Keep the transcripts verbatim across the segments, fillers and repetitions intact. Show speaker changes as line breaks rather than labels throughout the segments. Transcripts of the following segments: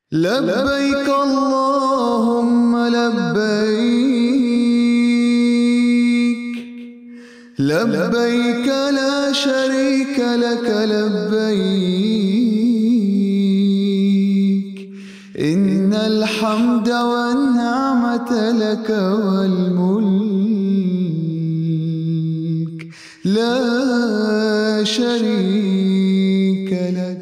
لبيك اللهم لبيك لبيك لا شريك لك لبيك إن الحمد والنعمة لك والملك لا شريك لك.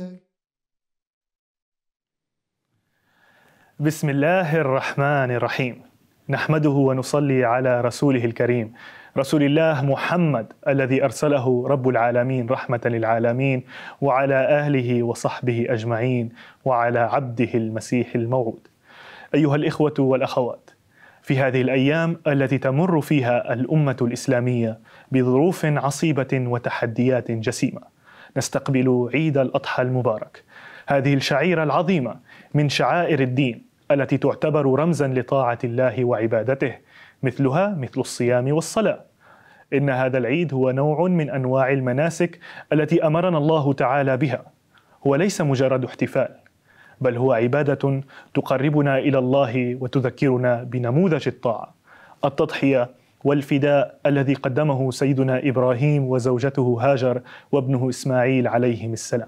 بسم الله الرحمن الرحيم. نحمده ونصلي على رسوله الكريم رسول الله محمد الذي أرسله رب العالمين رحمة للعالمين، وعلى آله وصحبه أجمعين، وعلى عبده المسيح الموعود. أيها الإخوة والأخوات، في هذه الأيام التي تمر فيها الأمة الإسلامية بظروف عصيبة وتحديات جسيمة، نستقبل عيد الأضحى المبارك، هذه الشعيرة العظيمة من شعائر الدين التي تعتبر رمزا لطاعة الله وعبادته، مثلها مثل الصيام والصلاة. إن هذا العيد هو نوع من أنواع المناسك التي أمرنا الله تعالى بها. هو ليس مجرد احتفال، بل هو عبادة تقربنا إلى الله وتذكرنا بنموذج الطاعة، التضحية والفداء الذي قدمه سيدنا إبراهيم وزوجته هاجر وابنه إسماعيل عليهم السلام.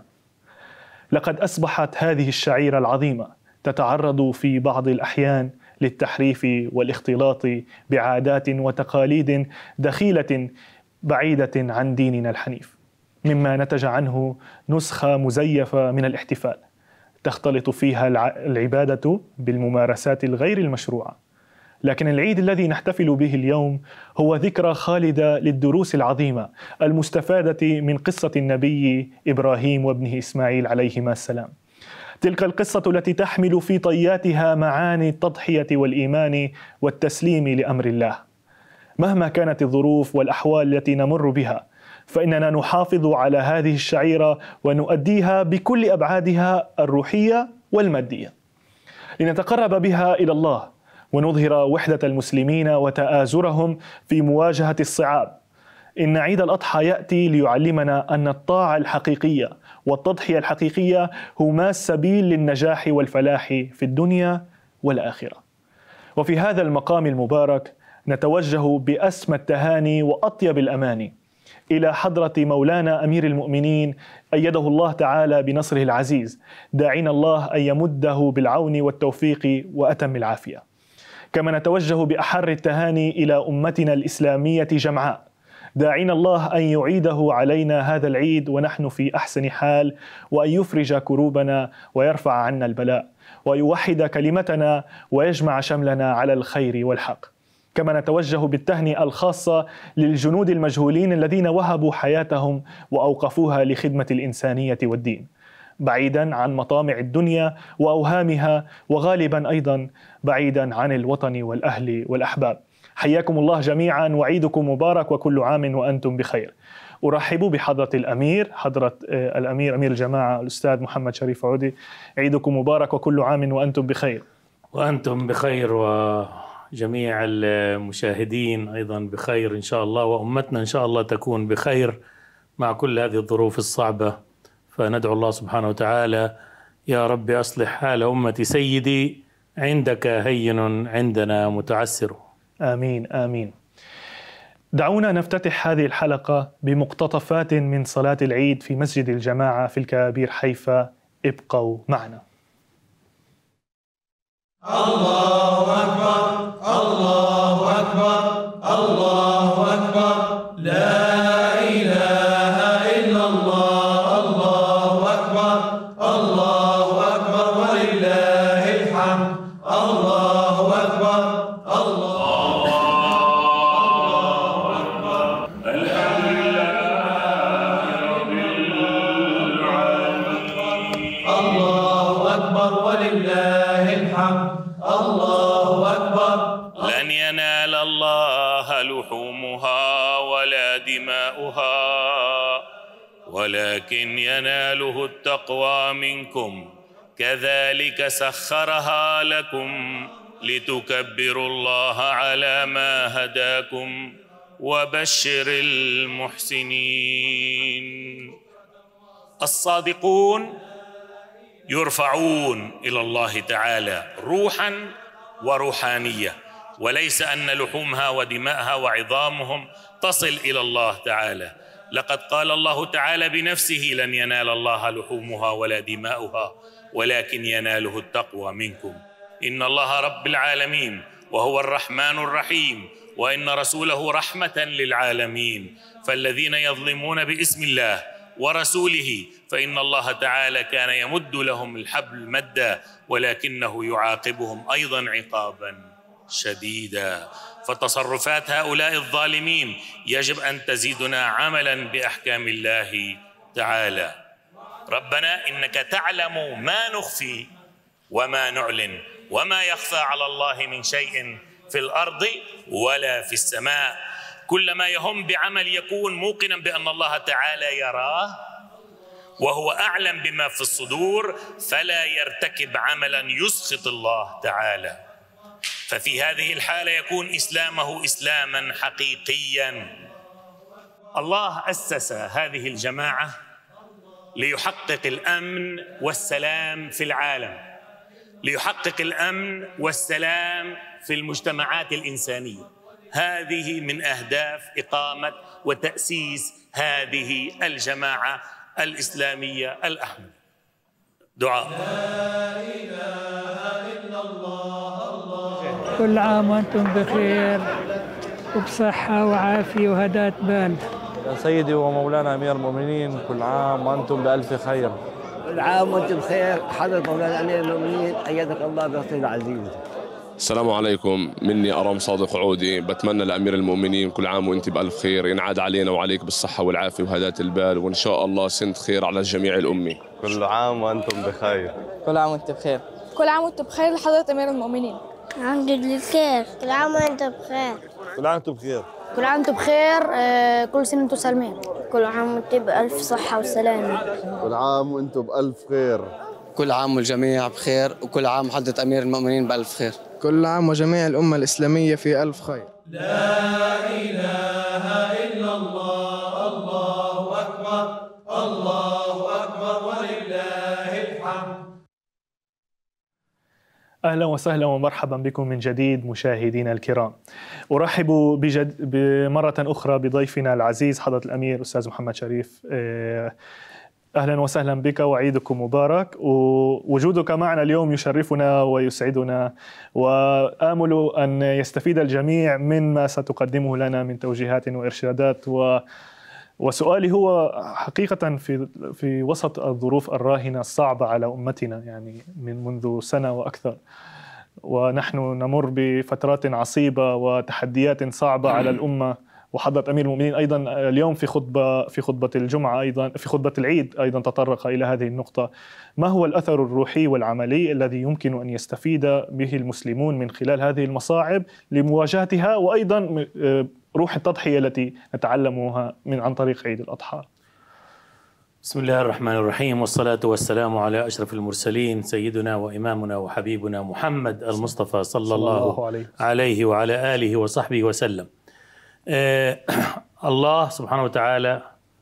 لقد أصبحت هذه الشعيرة العظيمة تتعرض في بعض الأحيان للتحريف والاختلاط بعادات وتقاليد دخيلة بعيدة عن ديننا الحنيف، مما نتج عنه نسخة مزيفة من الاحتفال تختلط فيها العبادة بالممارسات الغير المشروعة. لكن العيد الذي نحتفل به اليوم هو ذكرى خالدة للدروس العظيمة المستفادة من قصة النبي إبراهيم وابنه إسماعيل عليهما السلام. تلك القصة التي تحمل في طياتها معاني التضحية والإيمان والتسليم لأمر الله. مهما كانت الظروف والأحوال التي نمر بها، فإننا نحافظ على هذه الشعيرة ونؤديها بكل أبعادها الروحية والمادية، لنتقرب بها إلى الله ونظهر وحدة المسلمين وتآزرهم في مواجهة الصعاب. إن عيد الأضحى يأتي ليعلمنا أن الطاعة الحقيقية والتضحية الحقيقية هما السبيل للنجاح والفلاح في الدنيا والآخرة. وفي هذا المقام المبارك نتوجه بأسمى التهاني وأطيب الأماني إلى حضرة مولانا أمير المؤمنين أيده الله تعالى بنصره العزيز، داعين الله أن يمده بالعون والتوفيق وأتم العافية. كما نتوجه بأحر التهاني إلى أمتنا الإسلامية جمعاء، داعين الله أن يعيده علينا هذا العيد ونحن في أحسن حال، وأن يفرج كروبنا ويرفع عنا البلاء ويوحد كلمتنا ويجمع شملنا على الخير والحق. كما نتوجه بالتهنئة الخاصة للجنود المجهولين الذين وهبوا حياتهم وأوقفوها لخدمة الإنسانية والدين، بعيدا عن مطامع الدنيا وأوهامها، وغالبا أيضا بعيدا عن الوطن والأهل والأحباب. حياكم الله جميعا وعيدكم مبارك وكل عام وأنتم بخير. أرحب بحضرة الأمير، حضرة الأمير أمير الجماعة الأستاذ محمد شريف عودي. عيدكم مبارك وكل عام وأنتم بخير.
وأنتم بخير، وجميع المشاهدين أيضا بخير إن شاء الله، وأمتنا إن شاء الله تكون بخير مع كل هذه الظروف الصعبة. فندعو الله سبحانه وتعالى: يا رب أصلح حال أمة سيدي، عندك هين عندنا متعسر.
آمين آمين. دعونا نفتتح هذه الحلقة بمقتطفات من صلاة العيد في مسجد الجماعة في الكبابير حيفا. ابقوا معنا.
الله أكبر الله أكبر الله أكبر، لا إله إلا الله، الله أكبر الله أكبر ولله الحمد، الله أكبر الله أكبر، الحمد لله رب العالمين، الله أكبر ولله الحمد، الله أكبر.
لن ينال الله لحومها ولا دماؤها، ولكن يناله التقوى منكم، كذلك سخرها لكم لتكبروا الله على ما هداكم، وبشر المحسنين. الصادقون يرفعون إلى الله تعالى روحا وروحانية، وليس أن لحومها ودماءها وعظامهم تصل إلى الله تعالى. لقد قال الله تعالى بنفسه: لن ينال الله لحومها ولا دماؤها ولكن يناله التقوى منكم. إن الله رب العالمين وهو الرحمن الرحيم، وإن رسوله رحمة للعالمين، فالذين يظلمون باسم الله ورسوله فإن الله تعالى كان يمد لهم الحبل مدا، ولكنه يعاقبهم أيضا عقابا شديدا. فتصرفات هؤلاء الظالمين يجب أن تزيدنا عملا بأحكام الله تعالى. ربنا إنك تعلم ما نخفي وما نعلن وما يخفى على الله من شيء في الأرض ولا في السماء. كلما يهم بعمل يكون موقنا بأن الله تعالى يراه وهو أعلم بما في الصدور، فلا يرتكب عملا يسخط الله تعالى. ففي هذه الحالة يكون إسلامه إسلاما حقيقيا. الله أسس هذه الجماعة ليحقق الأمن والسلام في العالم، ليحقق الأمن والسلام في المجتمعات الإنسانية. هذه من أهداف إقامة وتأسيس هذه الجماعة الإسلامية الأحمدية. دعاء.
لا إله إلا الله الله.
كل عام وأنتم بخير وبصحة وعافية وهداة بال.
يا سيدي ومولانا أمير المؤمنين، كل عام وأنتم بألف خير.
كل عام وأنتم بخير. حضرة مولانا أمير المؤمنين أيدك الله بنصره العزيز.
السلام عليكم، مني أرام صادق عودي. بتمنى لأمير المؤمنين كل عام وأنت بألف خير، ينعاد علينا وعليك بالصحة والعافية وهداة البال، وإن شاء الله سنة خير على الجميع الأمي.
كل عام وأنتم بخير.
كل عام وأنت بخير.
كل عام وأنتم بخير لحضرة أمير المؤمنين.
الحمد لله بخير. كل عام وأنتم بخير.
كل عام وأنتم بخير.
كل عام وأنتم بخير. آه كل سنة وأنتم سالمين. كل عام وأنتم بألف صحة وسلامة.
كل عام وأنتم بألف خير.
كل عام والجميع بخير، وكل عام حضرة أمير المؤمنين بألف خير.
كل عام وجميع الأمة الإسلامية في ألف خير.
لا إله إلا الله الله أكبر الله أكبر ولله الحمد.
أهلا وسهلا ومرحبا بكم من جديد مشاهدينا الكرام. أرحب بجد مرة أخرى بضيفنا العزيز حضرة الأمير أستاذ محمد شريف. أهلا وسهلا بك وعيدكم مبارك. ووجودك معنا اليوم يشرفنا ويسعدنا، وآمل أن يستفيد الجميع مما ستقدمه لنا من توجيهات وإرشادات. و وسؤالي هو حقيقة في في وسط الظروف الراهنة الصعبة على أمتنا، يعني من منذ سنة وأكثر، ونحن نمر بفترات عصيبة وتحديات صعبة على الأمة. وحضرة أمير المؤمنين أيضا اليوم في خطبة في خطبة الجمعة أيضا في خطبة العيد أيضا تطرق إلى هذه النقطة. ما هو الأثر الروحي والعملي الذي يمكن أن يستفيد به المسلمون من خلال هذه المصاعب لمواجهتها، وأيضا روح التضحية التي نتعلمها من عن طريق عيد الأضحى؟
بسم الله الرحمن الرحيم، والصلاة والسلام على أشرف المرسلين سيدنا وإمامنا وحبيبنا محمد المصطفى صلى الله عليه وعلى آله وصحبه وسلم. آه الله سبحانه وتعالى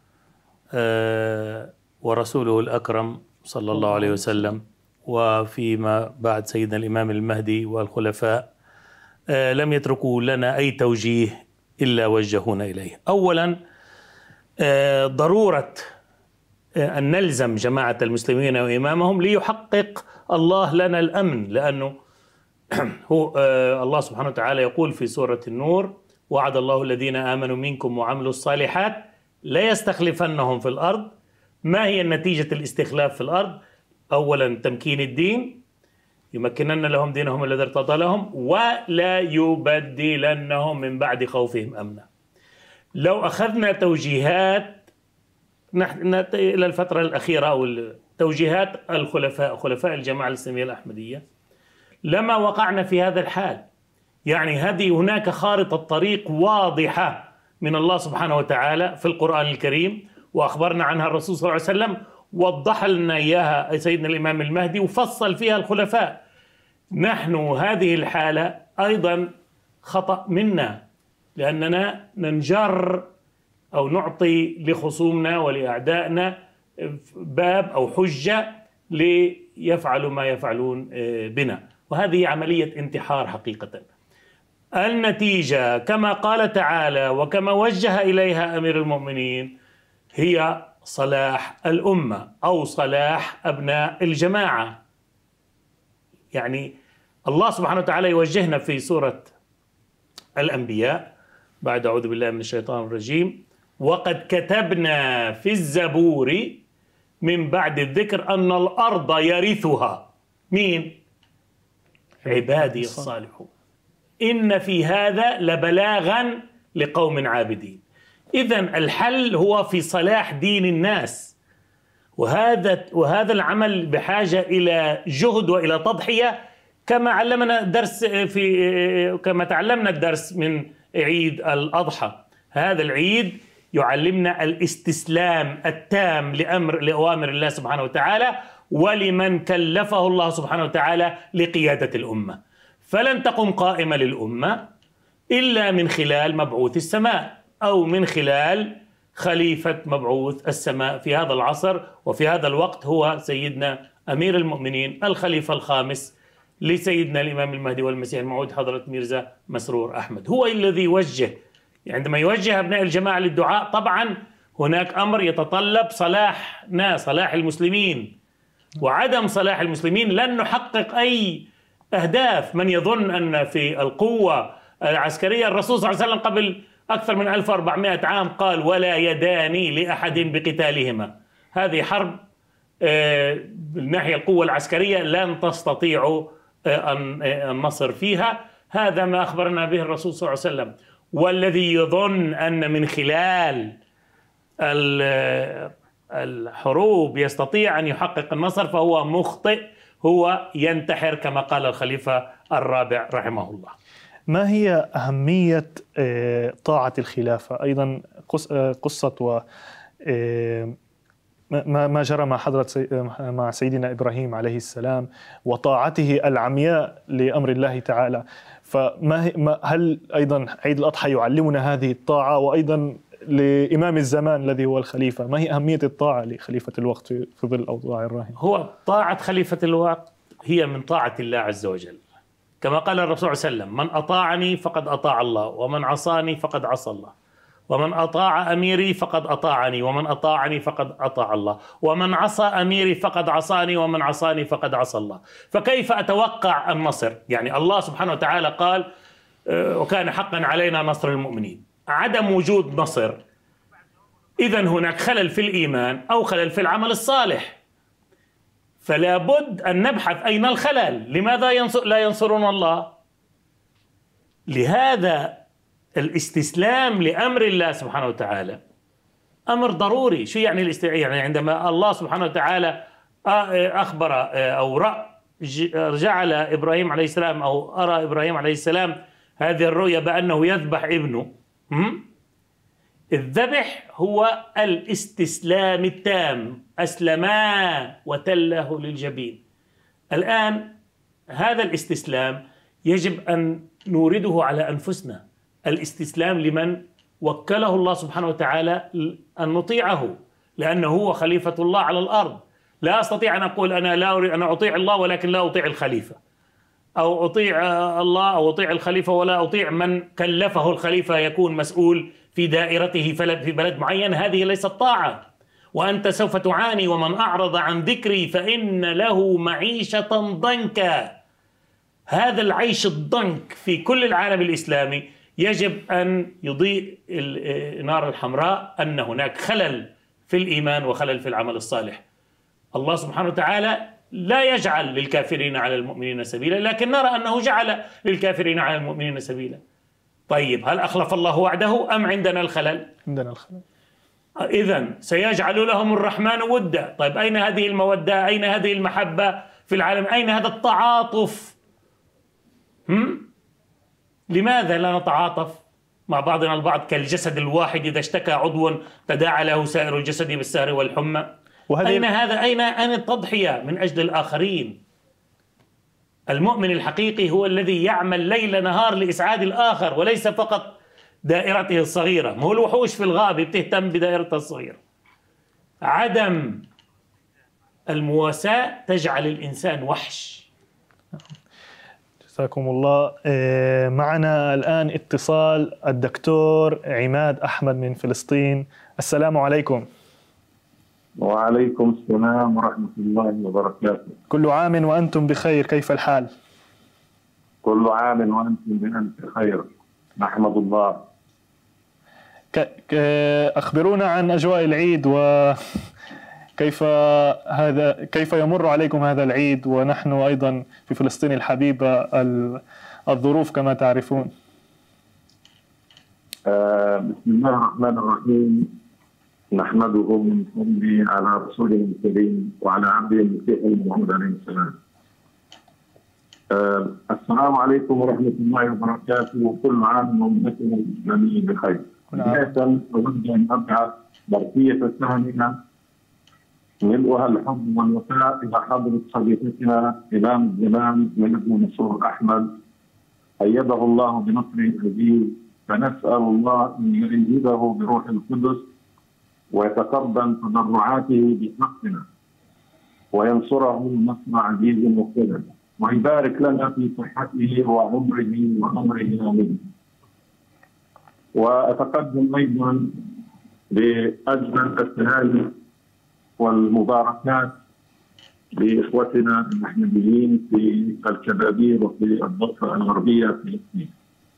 آه ورسوله الأكرم صلى الله عليه وسلم، وفيما بعد سيدنا الإمام المهدي والخلفاء آه لم يتركوا لنا أي توجيه إلا وجهونا إليه. أولا آه ضرورة آه أن نلزم جماعة المسلمين وإمامهم ليحقق الله لنا الأمن، لأنه هو آه الله سبحانه وتعالى يقول في سورة النور: وعد الله الذين آمنوا منكم وعملوا الصالحات لا يستخلفنهم في الأرض. ما هي نتيجة الاستخلاف في الأرض؟ أولا تمكين الدين، يمكنن لهم دينهم الذي ارتضى لهم، ولا يبدلنهم من بعد خوفهم أمنا. لو أخذنا توجيهات نحن إلى الفترة الأخيرة أو توجيهات الخلفاء خلفاء الجماعة الإسلامية الأحمدية لما وقعنا في هذا الحال. يعني هذه هناك خارطة طريق واضحة من الله سبحانه وتعالى في القرآن الكريم، وأخبرنا عنها الرسول صلى الله عليه وسلم، وضح لنا إياها سيدنا الإمام المهدي، وفصل فيها الخلفاء. نحن هذه الحالة أيضا خطأ منا، لأننا ننجر أو نعطي لخصومنا ولأعدائنا باب أو حجة ليفعلوا ما يفعلون بنا، وهذه عملية انتحار حقيقة. النتيجة كما قال تعالى وكما وجه إليها أمير المؤمنين هي صلاح الأمة أو صلاح أبناء الجماعة. يعني الله سبحانه وتعالى يوجهنا في سورة الأنبياء بعد أعوذ بالله من الشيطان الرجيم: وقد كتبنا في الزبور من بعد الذكر أن الأرض يرثها مين؟ عبادي الصالحون إن في هذا لبلاغا لقوم عابدين. إذن الحل هو في صلاح دين الناس، وهذا وهذا العمل بحاجة إلى جهد وإلى تضحية، كما علمنا درس في كما تعلمنا الدرس من عيد الأضحى. هذا العيد يعلمنا الاستسلام التام لأمر لأوامر الله سبحانه وتعالى ولمن كلفه الله سبحانه وتعالى لقيادة الأمة. فلن تقم قائمة للأمة إلا من خلال مبعوث السماء أو من خلال خليفة مبعوث السماء في هذا العصر وفي هذا الوقت هو سيدنا أمير المؤمنين الخليفة الخامس لسيدنا الإمام المهدي والمسيح الموعود حضرة ميرزا مسرور أحمد. هو الذي يوجه، عندما يوجه أبناء الجماعة للدعاء طبعا هناك أمر يتطلب صلاحنا صلاح المسلمين، وعدم صلاح المسلمين لن نحقق أي أهداف. من يظن أن في القوة العسكرية، الرسول صلى الله عليه وسلم قبل أكثر من ألف وأربعمائة عام قال: ولا يدان لأحد بقتالهما. هذه حرب بالناحية القوة العسكرية لن تستطيعوا النصر فيها. هذا ما أخبرنا به الرسول صلى الله عليه وسلم. والذي يظن أن من خلال الحروب يستطيع أن يحقق النصر فهو مخطئ، هو ينتحر كما قال الخليفة الرابع رحمه الله.
ما هي أهمية طاعة الخلافة؟ أيضا قصة و ما جرى مع حضرة مع سيدنا إبراهيم عليه السلام وطاعته العمياء لأمر الله تعالى. فما هل أيضا عيد الأضحى يعلمنا هذه الطاعة؟ وأيضا لإمام الزمان الذي هو الخليفة، ما هي أهمية الطاعة لخليفة الوقت في ظل الأوضاع الراهنة؟
هو طاعة خليفة الوقت هي من طاعة الله عز وجل، كما قال الرسول صلى الله عليه وسلم: من أطاعني فقد أطاع الله، ومن عصاني فقد عصى الله، ومن أطاع أميري فقد أطاعني، ومن أطاعني فقد أطاع الله، ومن عصى أميري فقد عصاني، ومن عصاني فقد عصى الله. فكيف أتوقع النصر؟ يعني الله سبحانه وتعالى قال: وكان حقا علينا نصر المؤمنين. عدم وجود نصر إذن هناك خلل في الإيمان أو خلل في العمل الصالح، فلا بد أن نبحث أين الخلل. لماذا ينصر لا ينصرون الله؟ لهذا الاستسلام لأمر الله سبحانه وتعالى أمر ضروري. شو يعني الاستسلام؟ يعني عندما الله سبحانه وتعالى أخبر أو رأى جعل إبراهيم عليه السلام أو أرى إبراهيم عليه السلام هذه الرؤيا بأنه يذبح ابنه، الذبح هو الاستسلام التام، أسلما وتله للجبين. الآن هذا الاستسلام يجب أن نورده على أنفسنا، الاستسلام لمن وكله الله سبحانه وتعالى أن نطيعه، لأنه هو خليفة الله على الأرض. لا أستطيع أن أقول أنا لا أريد أن أطيع الله ولكن لا أطيع الخليفة، أو أطيع الله أو أطيع الخليفة ولا أطيع من كلفه الخليفة يكون مسؤول في دائرته في بلد معين. هذه ليست طاعة. وأنت سوف تعاني: ومن أعرض عن ذكري فإن له معيشة ضنكا. هذا العيش الضنك في كل العالم الإسلامي يجب أن يضيء النار الحمراء أن هناك خلل في الإيمان وخلل في العمل الصالح. الله سبحانه وتعالى لا يجعل للكافرين على المؤمنين سبيلا، لكن نرى أنه جعل للكافرين على المؤمنين سبيلا. طيب هل أخلف الله وعده أم عندنا الخلل؟
عندنا الخلل.
إذن سيجعل لهم الرحمن ودا. طيب أين هذه المودة؟ أين هذه المحبة في العالم؟ أين هذا التعاطف؟ هم؟ لماذا لا نتعاطف مع بعضنا البعض كالجسد الواحد إذا اشتكى عضو تداعى له سائر الجسد بالسهر والحمى؟ أين هذا؟ أين أين التضحية من أجل الآخرين؟ المؤمن الحقيقي هو الذي يعمل ليل نهار لإسعاد الآخر وليس فقط دائرته الصغيرة. ما هو الوحوش في الغابة بتهتم بدائرتها الصغيرة. عدم المواساة تجعل الإنسان وحش.
جزاكم الله. معنا الآن اتصال الدكتور عماد أحمد من فلسطين. السلام عليكم.
وعليكم السلام ورحمة الله وبركاته.
كل عام وأنتم بخير، كيف الحال؟
كل عام وأنتم بألف خير، نحمد الله.
أخبرونا عن أجواء العيد وكيف هذا كيف يمر عليكم هذا العيد، ونحن أيضا في فلسطين الحبيبة الظروف كما تعرفون.
آه بسم الله الرحمن الرحيم، نحمده ونصلي على رسوله الكريم وعلى عبده المسيح الموعود عليه السلام. آه السلام عليكم ورحمة الله وبركاته، وكل عام وأمتنا الإسلامية بخير. بداية أود أن أبعث برقية التهنئة ملؤها الحب والوفاء إلى حضرة صديقتنا إمام الزمان ابن منصور أحمد، أيده الله بنصره العزيز، فنسأل الله أن يؤيده بروح القدس ويتقبل تضرعاته بحقنا وينصره نصر عزيز مقتدر، ويبارك لنا في صحته وعمره وعمره آمين. وأتقدم أيضا بأجمل التهاني والمباركات لإخوتنا المحمديين في الكبابير وفي الضفة الغربية في فلسطين.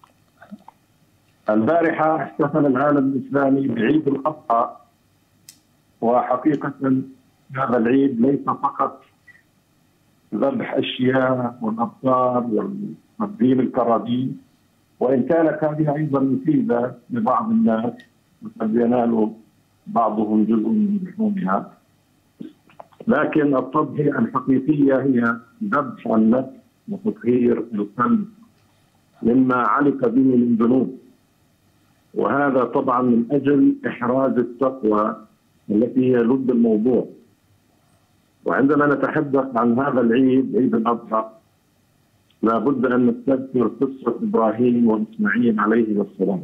البارحة احتفل العالم الإسلامي بعيد الأضحى، وحقيقة هذا العيد ليس فقط ذبح الشياه والأبصار وتقديم الكرابين، وإن كانت هذه أيضا مفيدة لبعض الناس وقد ينال بعضهم جزء من لحومها، لكن التضحية الحقيقية هي ذبح النفس وتطهير القلب مما علق به من ذنوب، وهذا طبعا من أجل إحراز التقوى التي هي لب الموضوع. وعندما نتحدث عن هذا العيد، عيد الأضحى، لابد أن نستذكر قصة إبراهيم وإسماعيل عليه السلام.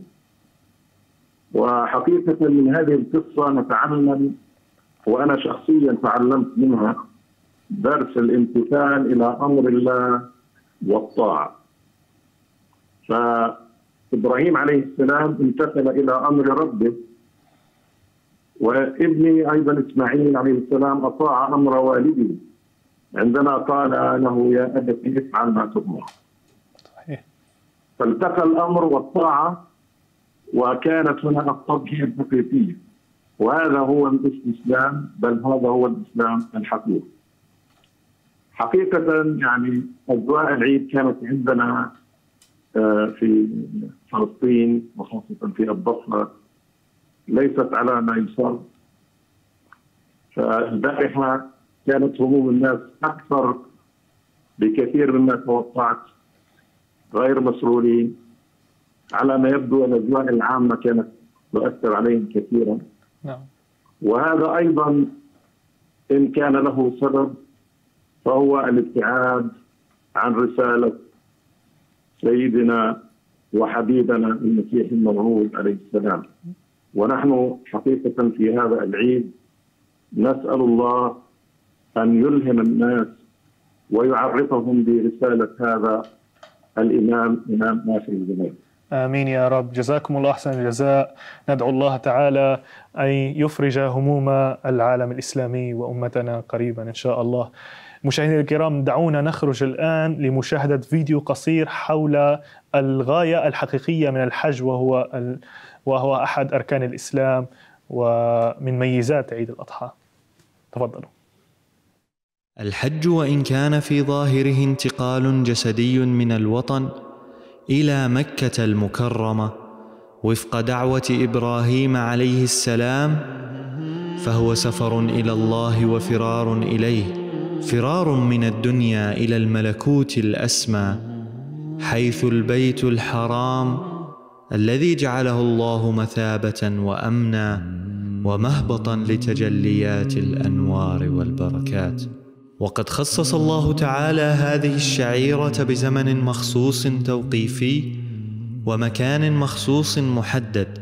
وحقيقة من هذه القصة نتعلم، وأنا شخصيا تعلمت منها درس الامتثال إلى أمر الله والطاعة. فإبراهيم عليه السلام امتثل إلى أمر ربه، وابني أيضا إسماعيل عليه السلام أطاع أمر والده عندما قال له يا أبت افعل ما تؤمر. فالتقى الأمر والطاعة، وكانت هنا التضحية الحقيقية، وهذا هو الاستسلام، بل هذا هو الإسلام الحقيقي. حقيقة يعني أجواء العيد كانت عندنا في فلسطين وخاصة في الضفة ليست على ما يصاب. فالبارحة كانت هموم الناس أكثر بكثير مما توقعت، غير مسرورين. على ما يبدو الأجواء العامة كانت تؤثر عليهم كثيرا.
نعم.
وهذا أيضا إن كان له سبب فهو الابتعاد عن رسالة سيدنا وحبيبنا المسيح الموعود عليه السلام. ونحن حقيقة في هذا العيد نسأل الله أن يلهم الناس ويعرفهم برسالة هذا الإمام، إمام آخر الزمان.
آمين يا رب. جزاكم الله أحسن الجزاء. ندعو الله تعالى أن يفرج هموم العالم الإسلامي وأمتنا قريبا إن شاء الله. مشاهدينا الكرام، دعونا نخرج الآن لمشاهدة فيديو قصير حول الغاية الحقيقية من الحج، وهو ال... وهو أحد أركان الإسلام ومن ميزات عيد الأضحى. تفضلوا.
الحج وإن كان في ظاهره انتقال جسدي من الوطن إلى مكة المكرمة وفق دعوة إبراهيم عليه السلام، فهو سفر إلى الله وفرار إليه، فرار من الدنيا إلى الملكوت الأسمى، حيث البيت الحرام الذي جعله الله مثابة وأمنا ومهبطا لتجليات الأنوار والبركات. وقد خصص الله تعالى هذه الشعيرة بزمن مخصوص توقيفي ومكان مخصوص محدد،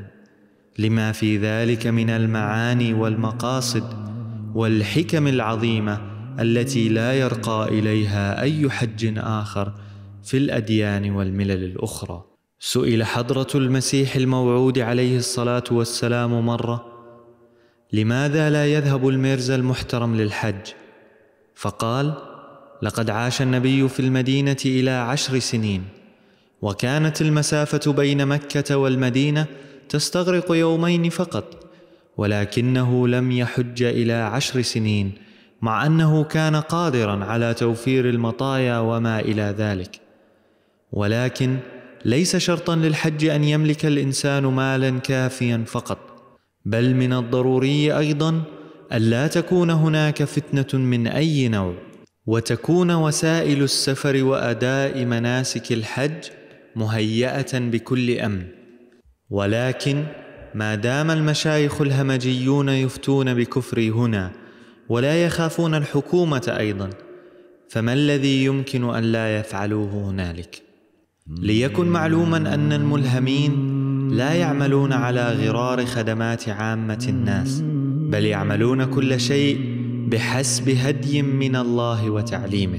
لما في ذلك من المعاني والمقاصد والحكم العظيمة التي لا يرقى إليها أي حج آخر في الأديان والملل الأخرى. سئل حضرة المسيح الموعود عليه الصلاة والسلام مرة: لماذا لا يذهب الميرزا المحترم للحج؟ فقال: لقد عاش النبي في المدينة إلى عشر سنين، وكانت المسافة بين مكة والمدينة تستغرق يومين فقط، ولكنه لم يحج إلى عشر سنين، مع أنه كان قادراً على توفير المطايا وما إلى ذلك. ولكن ليس شرطاً للحج أن يملك الإنسان مالاً كافياً فقط، بل من الضروري أيضاً ألا تكون هناك فتنة من أي نوع، وتكون وسائل السفر وأداء مناسك الحج مهيئة بكل أمن. ولكن ما دام المشايخ الهمجيون يفتون بكفر هنا ولا يخافون الحكومة أيضا، فما الذي يمكن أن لا يفعلوه هنالك؟ ليكن معلوما أن الملهمين لا يعملون على غرار خدمات عامة الناس، بل يعملون كل شيء بحسب هدي من الله وتعليمه.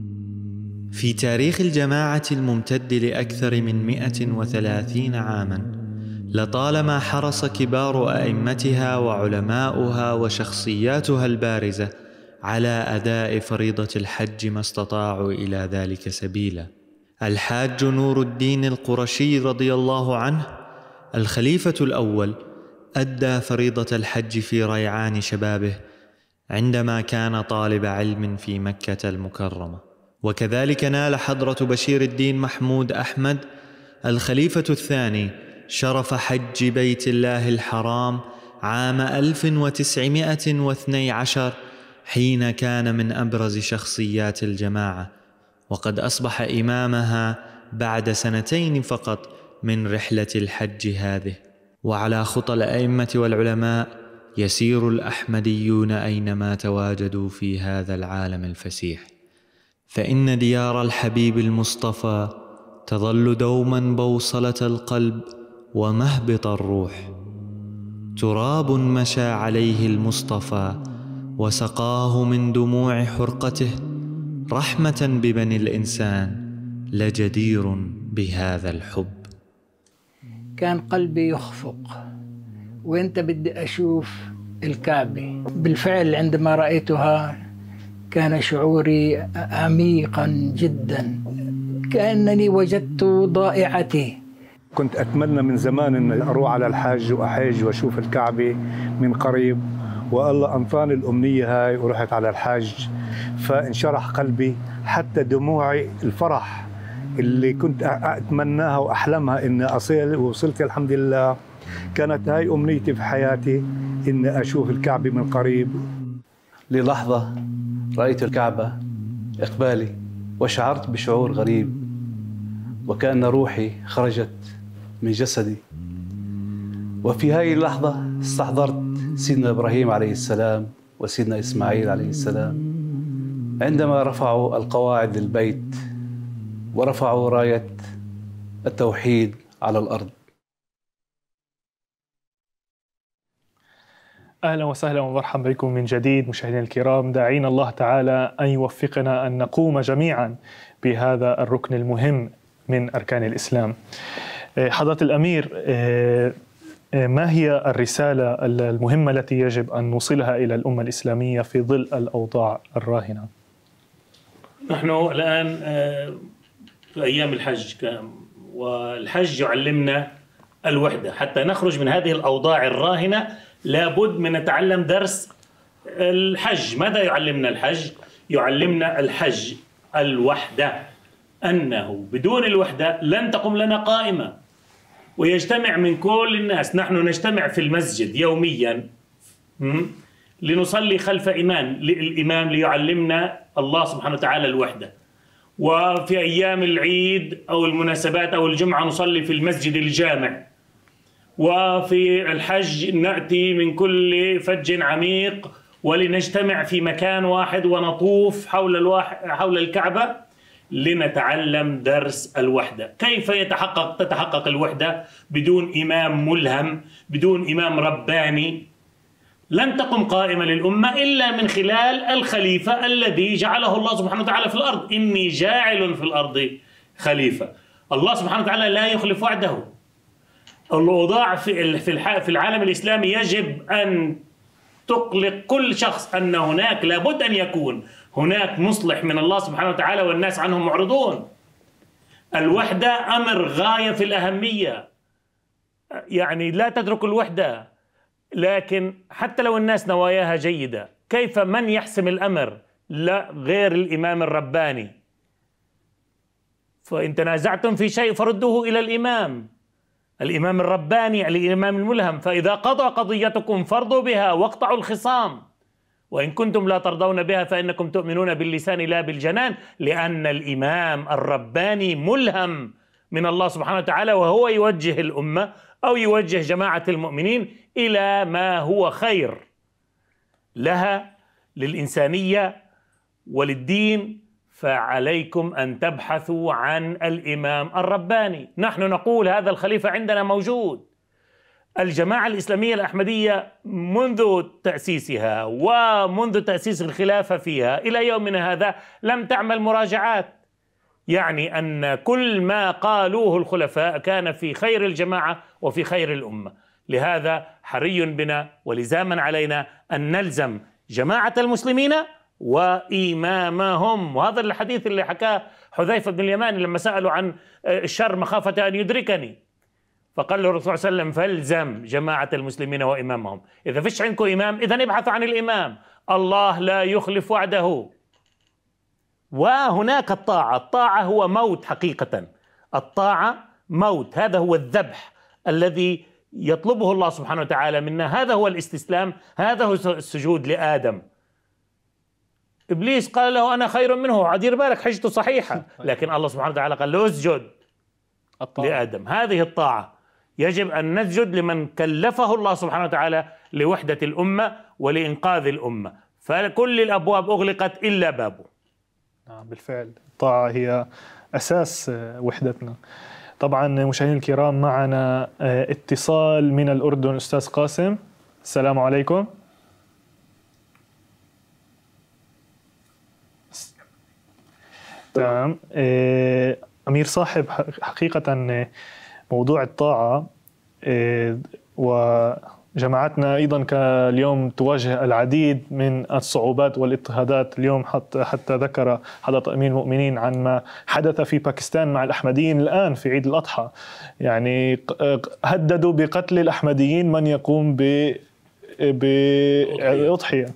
في تاريخ الجماعة الممتد لأكثر من مئة وثلاثين عاماً، لطالما حرص كبار أئمتها وعلماؤها وشخصياتها البارزة على أداء فريضة الحج ما استطاعوا إلى ذلك سبيلا. الحاج نور الدين القرشي رضي الله عنه الخليفة الأول أدى فريضة الحج في ريعان شبابه عندما كان طالب علم في مكة المكرمة. وكذلك نال حضرة بشير الدين محمود أحمد الخليفة الثاني شرف حج بيت الله الحرام عام ألف وتسعمائة واثني عشر، حين كان من أبرز شخصيات الجماعة، وقد أصبح إمامها بعد سنتين فقط من رحلة الحج هذه. وعلى خطى الأئمة والعلماء يسير الأحمديون أينما تواجدوا في هذا العالم الفسيح، فإن ديار الحبيب المصطفى تظل دوما بوصلة القلب ومهبط الروح. تراب مشى عليه المصطفى وسقاه من دموع حرقته، رحمة ببني الإنسان لجدير بهذا الحب.
كان قلبي يخفق وانت بدي أشوف الكعبة. بالفعل عندما رأيتها كان شعوري عميقا جدا، كأنني وجدت ضائعتي.
كنت أتمنى من زمان أن أروح على الحج وأحج وأشوف الكعبة من قريب، والله أنطاني الأمنية هاي ورحت على الحج، فانشرح قلبي. حتى دموعي الفرح اللي كنت أتمناها وأحلمها إن أصل ووصلت الحمد لله، كانت هاي أمنيتي في حياتي، إن أشوف الكعبة من قريب.
للحظة رأيت الكعبة إقبالي وشعرت بشعور غريب، وكأن روحي خرجت من جسدي. وفي هذه اللحظة استحضرت سيدنا إبراهيم عليه السلام وسيدنا إسماعيل عليه السلام عندما رفعوا القواعد للبيت ورفعوا راية التوحيد على الأرض.
أهلا وسهلا ومرحبا بكم من جديد مشاهدينا الكرام. داعين الله تعالى أن يوفقنا أن نقوم جميعا بهذا الركن المهم من أركان الإسلام. حضرة الأمير، ما هي الرسالة المهمة التي يجب أن نوصلها إلى الأمة الإسلامية في ظل الأوضاع الراهنة؟
نحن الآن في أيام الحج، والحج يعلمنا الوحدة. حتى نخرج من هذه الأوضاع الراهنة لابد من نتعلم درس الحج. ماذا يعلمنا الحج؟ يعلمنا الحج الوحدة، أنه بدون الوحدة لن تقوم لنا قائمة ويجتمع من كل الناس. نحن نجتمع في المسجد يوميا لنصلي خلف إمام الإمام ليعلمنا الله سبحانه وتعالى الوحدة. وفي أيام العيد أو المناسبات أو الجمعة نصلي في المسجد الجامع. وفي الحج نأتي من كل فج عميق ولنجتمع في مكان واحد ونطوف حول الواحد حول الكعبة لنتعلم درس الوحدة. كيف يتحقق تتحقق الوحدة بدون إمام ملهم، بدون إمام رباني؟ لن تقم قائمة للأمة إلا من خلال الخليفة الذي جعله الله سبحانه وتعالى في الأرض. إني جاعل في الأرض خليفة. الله سبحانه وتعالى لا يخلف وعده. الأوضاع في في العالم الإسلامي يجب أن تقلق كل شخص أن هناك لابد أن يكون هناك مصلح من الله سبحانه وتعالى والناس عنهم معرضون. الوحدة أمر غاية في الأهمية، يعني لا تترك الوحدة، لكن حتى لو الناس نواياها جيدة كيف من يحسم الأمر؟ لا غير الإمام الرباني. فإن تنازعتم في شيء فردوه إلى الإمام الإمام الرباني الإمام الملهم، فإذا قضى قضيتكم فارضوا بها واقطعوا الخصام، وإن كنتم لا ترضون بها فإنكم تؤمنون باللسان لا بالجنان، لأن الإمام الرباني ملهم من الله سبحانه وتعالى، وهو يوجه الأمة أو يوجه جماعة المؤمنين إلى ما هو خير لها، للإنسانية وللدين. فعليكم أن تبحثوا عن الإمام الرباني. نحن نقول هذا الخليفة عندنا موجود. الجماعة الإسلامية الأحمدية منذ تأسيسها ومنذ تأسيس الخلافة فيها إلى يومنا هذا لم تعمل مراجعات، يعني أن كل ما قالوه الخلفاء كان في خير الجماعة وفي خير الأمة. لهذا حري بنا ولزاما علينا أن نلزم جماعة المسلمين وإمامهم. وهذا الحديث اللي حكاه حذيفة بن اليمان لما سألوا عن الشر مخافة أن يدركني، فقال له الرسول صلى الله عليه وسلم فالزم جماعة المسلمين وإمامهم. إذا فيش عندكم إمام إذن ابحثوا عن الإمام. الله لا يخلف وعده. وهناك الطاعة، الطاعة هو موت حقيقة، الطاعة موت، هذا هو الذبح الذي يطلبه الله سبحانه وتعالى منا، هذا هو الاستسلام، هذا هو السجود لآدم. إبليس قال له أنا خير منه، عدير بالك حجته صحيحة، لكن الله سبحانه وتعالى قال له اسجد لآدم. هذه الطاعة، يجب أن نسجد لمن كلفه الله سبحانه وتعالى لوحدة الأمة ولإنقاذ الأمة، فكل الأبواب أغلقت إلا بابه.
نعم بالفعل، الطاعة هي أساس وحدتنا. طبعا مشاهدينا الكرام، معنا اتصال من الأردن. أستاذ قاسم، السلام عليكم. تمام. أمير صاحب، حقيقة موضوع الطاعة وجماعتنا أيضا كاليوم تواجه العديد من الصعوبات والاضطهادات. اليوم حتى ذكر حضرة أمير المؤمنين عن ما حدث في باكستان مع الأحمديين الآن في عيد الأضحى، يعني هددوا بقتل الأحمديين من يقوم ب بأضحية.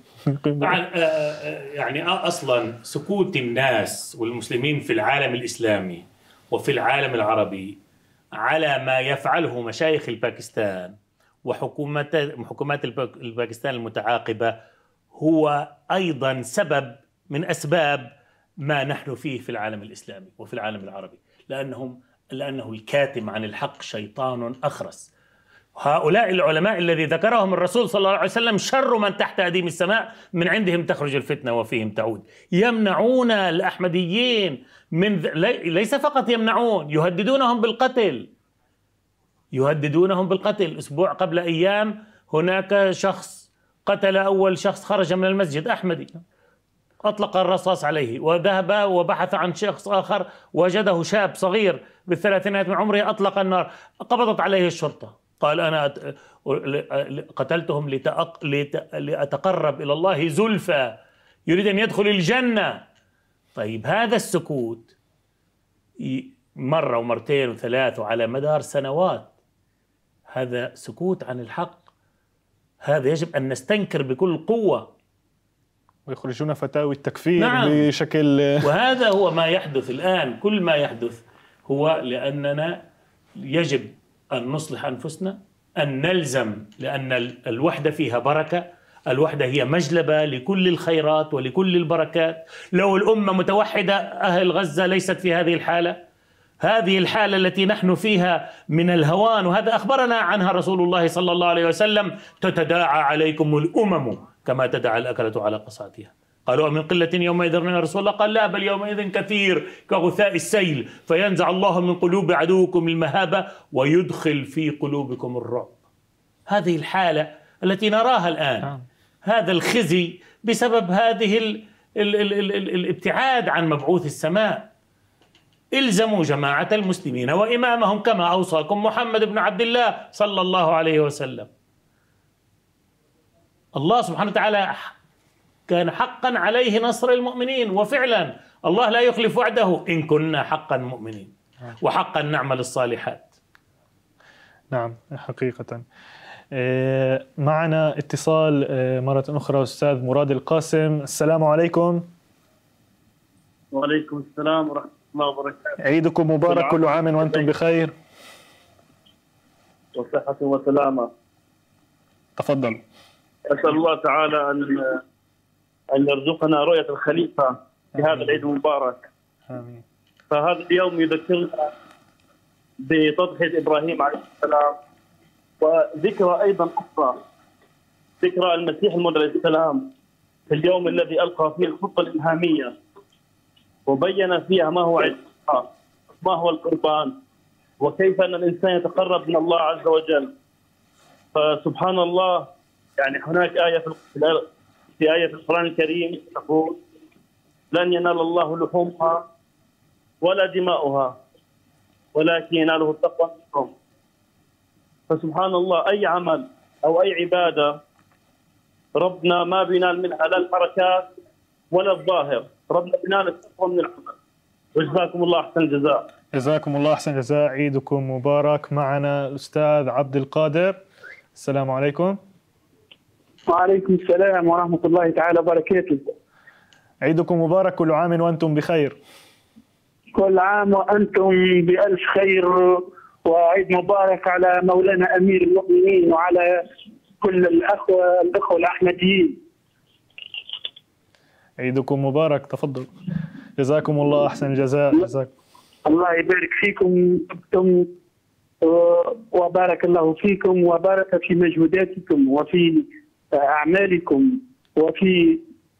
يعني أصلا سكوت الناس والمسلمين في العالم الإسلامي وفي العالم العربي على ما يفعله مشايخ الباكستان وحكومات حكومات الباكستان المتعاقبة هو أيضا سبب من أسباب ما نحن فيه في العالم الإسلامي وفي العالم العربي، لأنهم لأنه الكاتم عن الحق شيطان أخرس. هؤلاء العلماء الذي ذكرهم الرسول صلى الله عليه وسلم شر من تحت أديم السماء، من عندهم تخرج الفتنة وفيهم تعود. يمنعون الأحمديين من ليس فقط يمنعون، يهددونهم بالقتل يهددونهم بالقتل. أسبوع قبل أيام هناك شخص قتل أول شخص خرج من المسجد أحمدي، أطلق الرصاص عليه وذهب وبحث عن شخص آخر وجده شاب صغير بالثلاثينات من عمره، أطلق النار، قبضت عليه الشرطة، قال أنا قتلتهم لتأق... لت... لأتقرب إلى الله زلفى، يريد أن يدخل الجنة. طيب هذا السكوت مرة ومرتين وثلاث وعلى مدار سنوات، هذا سكوت عن الحق، هذا يجب أن نستنكر بكل قوة.
ويخرجون فتاوي التكفير
نعم.
بشكل
وهذا هو ما يحدث الآن. كل ما يحدث هو لأننا يجب أن نصلح أنفسنا، أن نلزم، لأن الوحدة فيها بركة، الوحدة هي مجلبة لكل الخيرات ولكل البركات. لو الأمة متوحدة أهل غزة ليست في هذه الحالة، هذه الحالة التي نحن فيها من الهوان، وهذا أخبرنا عنها رسول الله صلى الله عليه وسلم: تتداعى عليكم الأمم كما تدعى الأكلة على قصعتها. قالوا من قلة يومئذ يا رسول الله؟ قال لا، بل يومئذ كثير كغثاء السيل، فينزع الله من قلوب عدوكم المهابة ويدخل في قلوبكم الرعب. هذه الحالة التي نراها الآن. هذا الخزي بسبب هذه ال ال ال ال ال الابتعاد عن مبعوث السماء. الزموا جماعة المسلمين وإمامهم كما أوصاكم محمد بن عبد الله صلى الله عليه وسلم. الله سبحانه وتعالى كان حقا عليه نصر المؤمنين، وفعلا الله لا يخلف وعده إن كنا حقا مؤمنين وحقا نعمل الصالحات.
نعم حقيقة. معنا اتصال مرة أخرى أستاذ مراد القاسم. السلام عليكم.
وعليكم السلام ورحمة الله وبركاته.
عيدكم مبارك، كل عام وأنتم بخير
وصحة وسلامة.
تفضل.
أسأل الله تعالى أن أن يرزقنا رؤية الخليفة في هذا العيد المبارك.
آمين.
فهذا اليوم يذكرنا بتضحية إبراهيم عليه السلام، وذكرى أيضا أخرى، ذكرى المسيح الموعود عليه السلام في اليوم الذي ألقى فيه الخطة الإلهامية وبين فيها ما هو عيد الله، ما هو القربان، وكيف أن الإنسان يتقرب من الله عز وجل. فسبحان الله، يعني هناك آية في في آية في القرآن الكريم تقول: لن ينال الله لحومها ولا دماؤها ولكن يناله التقوى منكم. فسبحان الله، أي عمل أو أي عبادة ربنا ما بينال منها لا الحركات ولا الظاهر، ربنا بينال التقوى من العمل. وجزاكم الله أحسن الجزاء.
جزاكم الله أحسن الجزاء، عيدكم مبارك. معنا الأستاذ عبد القادر. السلام عليكم.
وعليكم السلام ورحمة الله تعالى وبركاته.
عيدكم مبارك، كل عام وأنتم بخير.
كل عام وأنتم بألف خير، وعيد مبارك على مولانا أمير المؤمنين وعلى كل الأخوة الأخوة الأحمديين.
عيدكم مبارك، تفضل. جزاكم الله أحسن الجزاء. جزاك
الله يبارك فيكم أنتم، وبارك الله فيكم وبارك في مجهوداتكم وفي أعمالكم وفي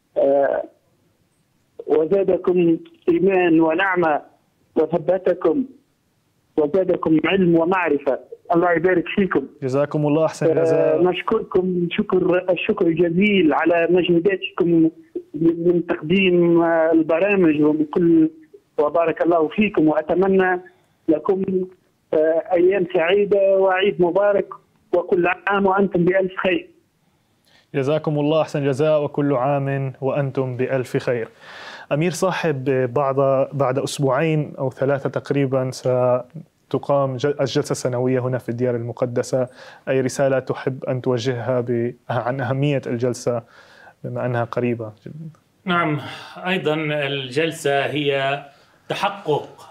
وزادكم إيمان ونعمة وثبتكم وزادكم علم ومعرفة. الله يبارك فيكم.
جزاكم الله أحسن الجزاء.
نشكركم شكر الشكر الجزيل على مجهوداتكم من تقديم البرامج ومن كل، وبارك الله فيكم، وأتمنى لكم أيام سعيدة وعيد مبارك وكل عام وأنتم بألف خير.
جزاكم الله أحسن الجزاء وكل عام وأنتم بألف خير. أمير صاحب، بعد بعد أسبوعين أو ثلاثة تقريبا ستقام الجلسة السنوية هنا في الديار المقدسة. أي رسالة تحب أن توجهها عن أهمية الجلسة بما أنها قريبة؟
نعم، أيضا الجلسة هي تحقق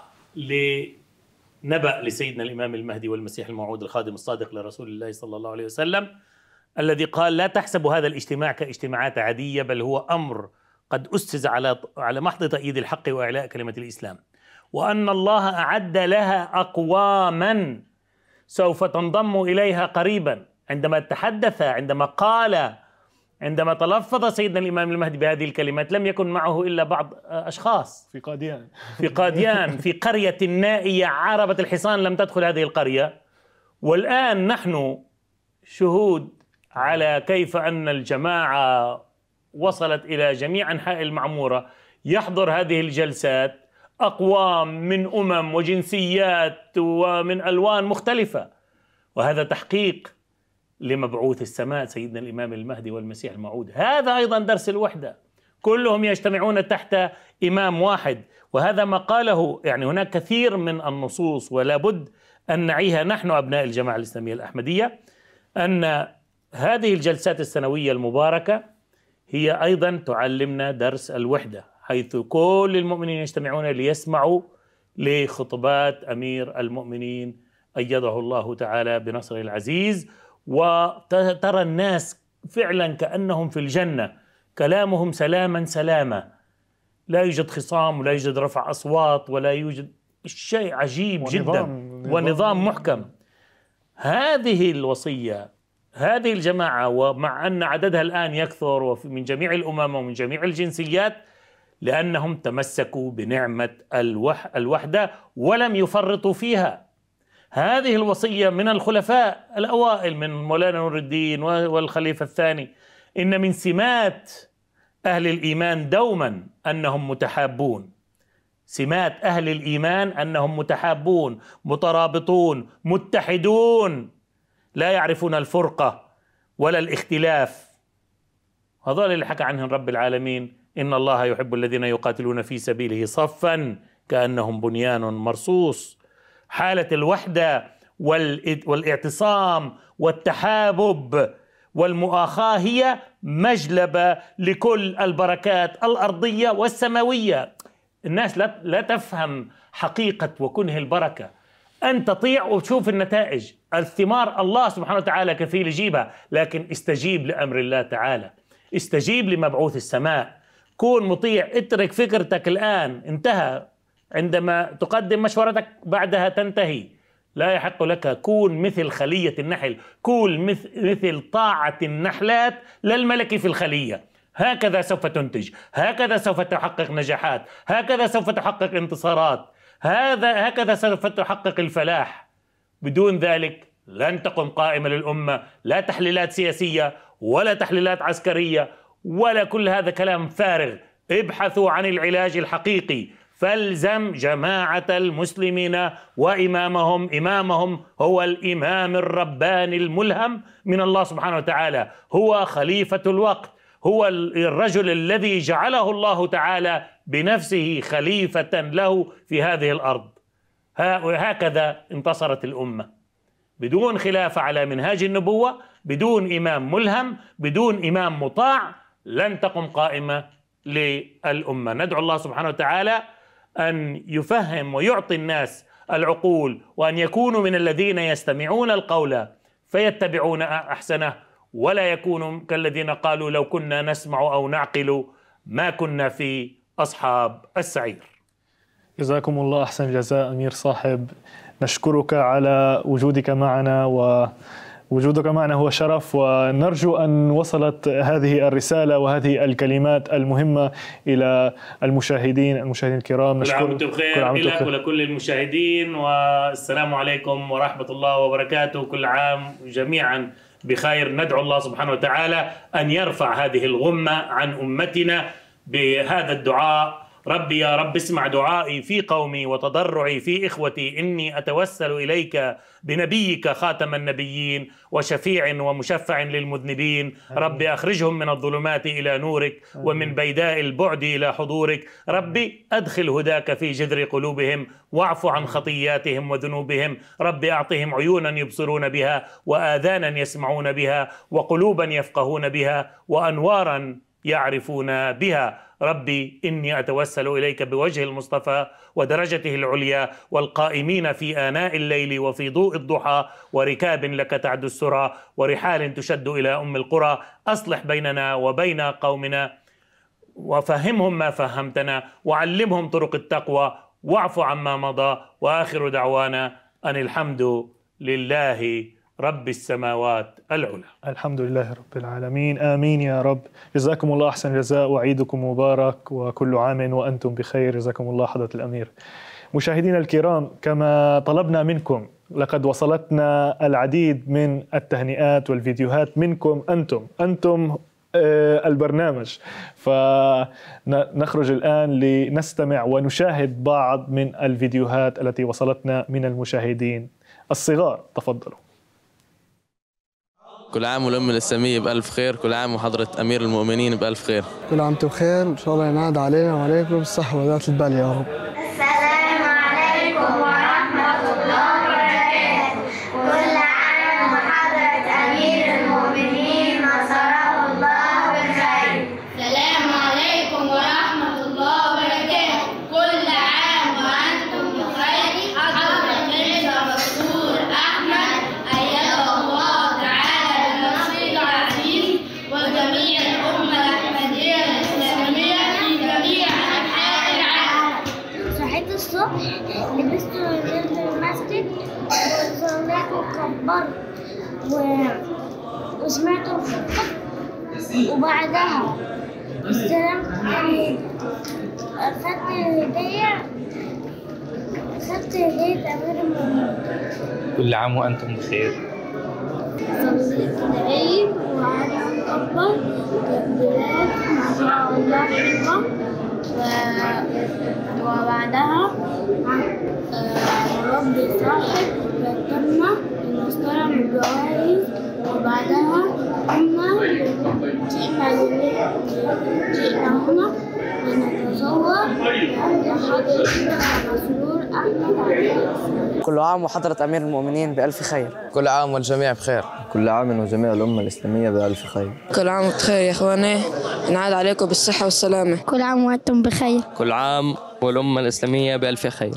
لنبأ لسيدنا الإمام المهدي والمسيح الموعود الخادم الصادق لرسول الله صلى الله عليه وسلم، الذي قال: لا تحسبوا هذا الاجتماع كاجتماعات عادية، بل هو أمر قد أسس على على محض تأييد الحق وإعلاء كلمة الإسلام، وأن الله أعد لها أقواما سوف تنضم إليها قريبا. عندما تحدث عندما قال عندما تلفظ سيدنا الإمام المهدي بهذه الكلمات لم يكن معه إلا بعض أشخاص
في قاديان
في قاديان في قرية نائية عربة الحصان لم تدخل هذه القرية. والآن نحن شهود على كيف أن الجماعة وصلت إلى جميع أنحاء المعمورة، يحضر هذه الجلسات أقوام من أمم وجنسيات ومن ألوان مختلفة، وهذا تحقيق لمبعوث السماء سيدنا الإمام المهدي والمسيح الموعود. هذا أيضا درس الوحدة، كلهم يجتمعون تحت إمام واحد، وهذا ما قاله. يعني هناك كثير من النصوص ولا بد أن نعيها نحن أبناء الجماعة الإسلامية الأحمدية، أن هذه الجلسات السنوية المباركة هي أيضا تعلمنا درس الوحدة، حيث كل المؤمنين يجتمعون ليسمعوا لخطبات أمير المؤمنين أيده الله تعالى بنصره العزيز، وترى الناس فعلا كأنهم في الجنة، كلامهم سلاما سلاما، لا يوجد خصام ولا يوجد رفع أصوات ولا يوجد شيء عجيب ونظام جدا نظام ونظام محكم. هذه الوصية، هذه الجماعة، ومع أن عددها الآن يكثر من جميع الأمم ومن جميع الجنسيات، لأنهم تمسكوا بنعمة الوح الوحدة ولم يفرطوا فيها. هذه الوصية من الخلفاء الأوائل من مولانا نور الدين والخليفة الثاني. إن من سمات أهل الإيمان دوما أنهم متحابون، سمات أهل الإيمان أنهم متحابون مترابطون متحدون، لا يعرفون الفرقة ولا الاختلاف. هذول اللي حكى عنهم رب العالمين: إن الله يحب الذين يقاتلون في سبيله صفا كأنهم بنيان مرصوص. حالة الوحدة والاعتصام والتحابب والمؤاخاة هي مجلبة لكل البركات الأرضية والسماوية. الناس لا لا تفهم حقيقة وكنه البركة. أن تطيع وتشوف النتائج، الثمار الله سبحانه وتعالى كفيل يجيبها، لكن استجيب لأمر الله تعالى، استجيب لمبعوث السماء، كون مطيع، اترك فكرتك الآن انتهى، عندما تقدم مشورتك بعدها تنتهي، لا يحق لك. كون مثل خلية النحل، كون مثل, مثل طاعة النحلات للملك في الخلية. هكذا سوف تنتج، هكذا سوف تحقق نجاحات، هكذا سوف تحقق انتصارات، هذا هكذا سوف تحقق الفلاح. بدون ذلك لن تقم قائمة للأمة، لا تحليلات سياسية ولا تحليلات عسكرية ولا كل هذا كلام فارغ. ابحثوا عن العلاج الحقيقي، فالزم جماعة المسلمين وإمامهم. إمامهم هو الإمام الرباني الملهم من الله سبحانه وتعالى، هو خليفة الوقت، هو الرجل الذي جعله الله تعالى بنفسه خليفة له في هذه الأرض. هكذا انتصرت الأمة، بدون خلافة على منهاج النبوة، بدون إمام ملهم، بدون إمام مطاع، لن تقم قائمة للأمة. ندعو الله سبحانه وتعالى أن يفهم ويعطي الناس العقول، وأن يكونوا من الذين يستمعون القول فيتبعون أحسنه، ولا يكونوا كالذين قالوا لو كنا نسمع أو نعقل ما كنا في أصحاب السعير.
جزاكم الله أحسن الجزاء أمير صاحب، نشكرك على وجودك معنا، ووجودك معنا هو شرف، ونرجو أن وصلت هذه الرسالة وهذه الكلمات المهمة إلى المشاهدين المشاهدين الكرام.
كل عام وانتم بخير لك ولكل المشاهدين، والسلام عليكم ورحمة الله وبركاته. كل عام جميعا بخير. ندعو الله سبحانه وتعالى أن يرفع هذه الغمة عن أمتنا بهذا الدعاء: ربي يا رب اسمع دعائي في قومي وتضرعي في إخوتي، إني أتوسل إليك بنبيك خاتم النبيين وشفيع ومشفع للمذنبين. ربي أخرجهم من الظلمات إلى نورك ومن بيداء البعد إلى حضورك. ربي أدخل هداك في جذر قلوبهم واعف عن خطياتهم وذنوبهم. ربي أعطهم عيونا يبصرون بها وآذانا يسمعون بها وقلوبا يفقهون بها وأنوارا يعرفون بها. ربي إني أتوسل إليك بوجه المصطفى ودرجته العليا والقائمين في آناء الليل وفي ضوء الضحى وركاب لك تعد السرى ورحال تشد إلى أم القرى. أصلح بيننا وبين قومنا وفهمهم ما فهمتنا وعلمهم طرق التقوى واعف عما مضى. وآخر دعوانا أن الحمد لله رب السماوات العلى.
الحمد لله رب العالمين، آمين يا رب. جزاكم الله أحسن الجزاء وعيدكم مبارك وكل عام وأنتم بخير. جزاكم الله حضرة الأمير. مشاهدينا الكرام، كما طلبنا منكم، لقد وصلتنا العديد من التهنئات والفيديوهات منكم أنتم أنتم البرنامج، فنخرج الآن لنستمع ونشاهد بعض من الفيديوهات التي وصلتنا من المشاهدين الصغار. تفضلوا.
كل عام والأمة الإسلامية بألف خير، كل عام وحضرة أمير المؤمنين بألف خير.
كل عام وانتم بخير، إن شاء الله ينعاد علينا وعليكم الصحة وذات البال يا رب.
السلام عليكم ورحمة الله وبركاته. كل عام وحضرة أمير المؤمنين نصره الله بالخير. السلام عليكم ورحمة الله وبركاته. كل عام وأنتم بخير. حضرة ميرزا منصور أحمد أيده الله تعالى بالنصر العزيز، وجميع الأمة الأحمدية الإسلامية في جميع أنحاء العالم. صحيت الصبح، لبست ونزلت المسجد وصليت وكبرت وسمعت الخطبة، وبعدها استلمت أخذت الهدية دخلت عيد أمير المؤمنين.
كل عام وأنتم بخير.
صليت العيد وأنا مكبر تكبيرات ما شاء الله حلوة، وبعدها ربي صاحب رتبنا ونستلم الجوائز، وبعدها قمنا جئنا جئنا هنا لنتصور لحضرة مسرور أحمد عليه.
كل عام وحضرة أمير المؤمنين بألف خير.
كل عام والجميع بخير.
كل عام وجميع الأمة الإسلامية بألف خير.
كل عام وانتم بخير يا إخواني، نعاد عليكم بالصحة والسلامة.
كل عام وأنتم بخير.
كل عام والأمة الإسلامية بألف خير.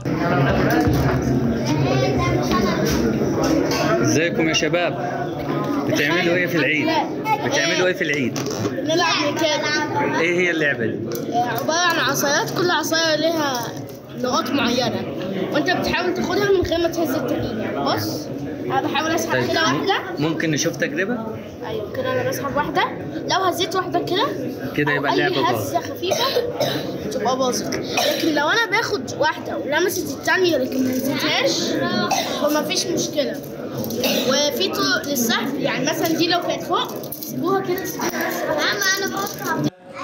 ازيكم يا شباب؟ بتعملوا ايه في العيد؟ بتعملوا ايه في العيد؟
نلعب ميكانيك.
ايه هي اللعبة دي؟
عبارة عن عصايات، كل عصاية لها نقاط معينة وانت بتحاول تاخدها من غير ما تهز التانيين. يعني بص انا بحاول اسحب طيب. كده واحدة.
ممكن نشوف تجربة؟
ايوه كده انا بسحب واحدة، لو هزيت واحدة كده
كده يبقى اللعبة باظت.
هزة خفيفة تبقى باظت، لكن لو انا باخد واحدة ولمست التانية لكن ما هزيتهاش فما فيش مشكلة. وفي طرق للسحب، يعني مثلا دي لو كانت فوق سيبوها كده. اما انا بقطع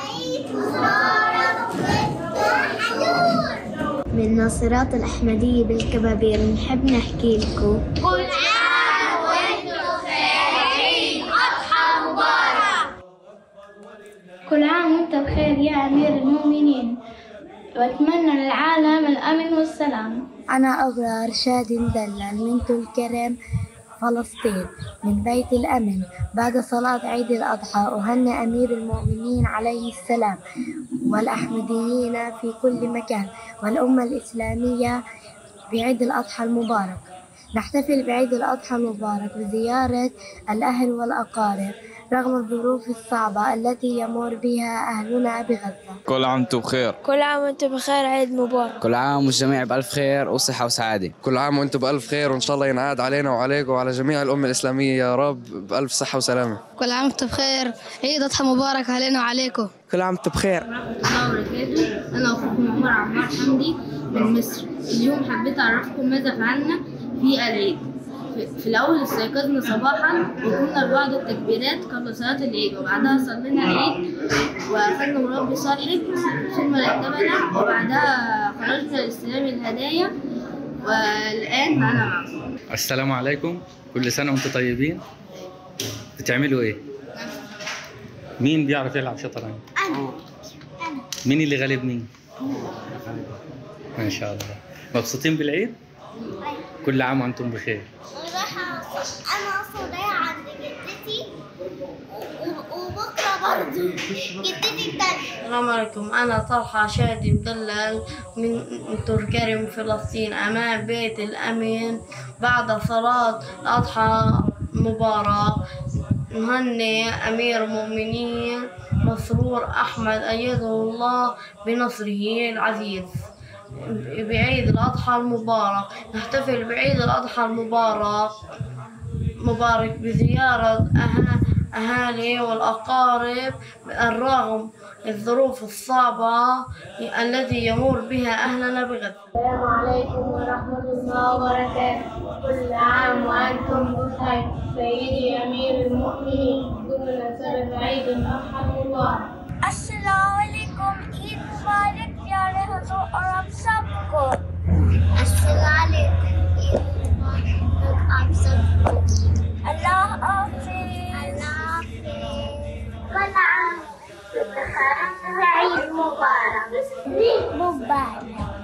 من ناصرات الأحمدية بالكبابير نحب نحكي لكم كل عام وانتم بخير، عيد أضحى مبارك. كل عام وانت بخير يا أمير المؤمنين، وأتمنى للعالم الأمن والسلام.
أنا أبرار شادي مدلل من تل كرم فلسطين من بيت الأمن. بعد صلاة عيد الأضحى أهنئ أمير المؤمنين عليه السلام والأحمديين في كل مكان والأمة الإسلامية بعيد الأضحى المبارك. نحتفل بعيد الأضحى المبارك بزيارة الأهل والأقارب رغم الظروف الصعبة التي يمر بها أهلنا بغزة.
كل عام وانتم بخير.
كل عام وانتم بخير، عيد مبارك.
كل عام والجميع بألف خير وصحة وسعادة.
كل عام وانتم بألف خير، وإن شاء الله ينعاد علينا وعليكم وعلى جميع الأمة الإسلامية يا رب بألف صحة وسلامة.
كل عام وانتم بخير، عيد أضحى مبارك علينا وعليكم.
كل عام وانتم بخير.
أنا أخوكم عمر عمار حمدي من مصر. اليوم حبيت أعرفكم ماذا فعلنا في العيد. في الأول استيقظنا صباحا وقمنا ببعض التكبيرات قبل صلاة العيد، وبعدها صلينا العيد وأخذنا مربي صاحب ثم رتبنا، وبعدها خرجنا لاستلام الهدايا، والآن أنا معكم.
السلام عليكم، كل سنة وانتم طيبين. بتعملوا ايه؟ مين بيعرف يلعب شطرنج؟
أنا أنا
مين اللي غالب مين؟ ما شاء الله. مبسوطين بالعيد؟ كل عام وانتم بخير.
أنا أصلا ضايعة عند جدتي وبكرة برضه جدتي التانية.
السلام عليكم، أنا طلحة شادي مدلل من تركرم فلسطين أمام بيت الأمن. بعد صلاة الأضحى مبارك نهنئ أمير المؤمنين مسرور أحمد أيده الله بنصره العزيز بعيد الأضحى المبارك. نحتفل بعيد الأضحى المبارك مبارك بزيارة أهالي والأقارب رغم الظروف الصعبة التي يمر بها أهلنا بغزة.
السلام عليكم ورحمة الله وبركاته. كل عام وأنتم بخير. سيدي أمير المؤمنين، بمناسبة عيد الأضحى المبارك. السلام عليكم، عيد مبارك प्यारे हुजूर और आप सबको। अस्सलाम वालेकुम, ईद मुबारक आप सबको। अल्लाह हाफिज़। अल्लाह हाफिज़। कल आम عيد مبارك. عيد مبارك.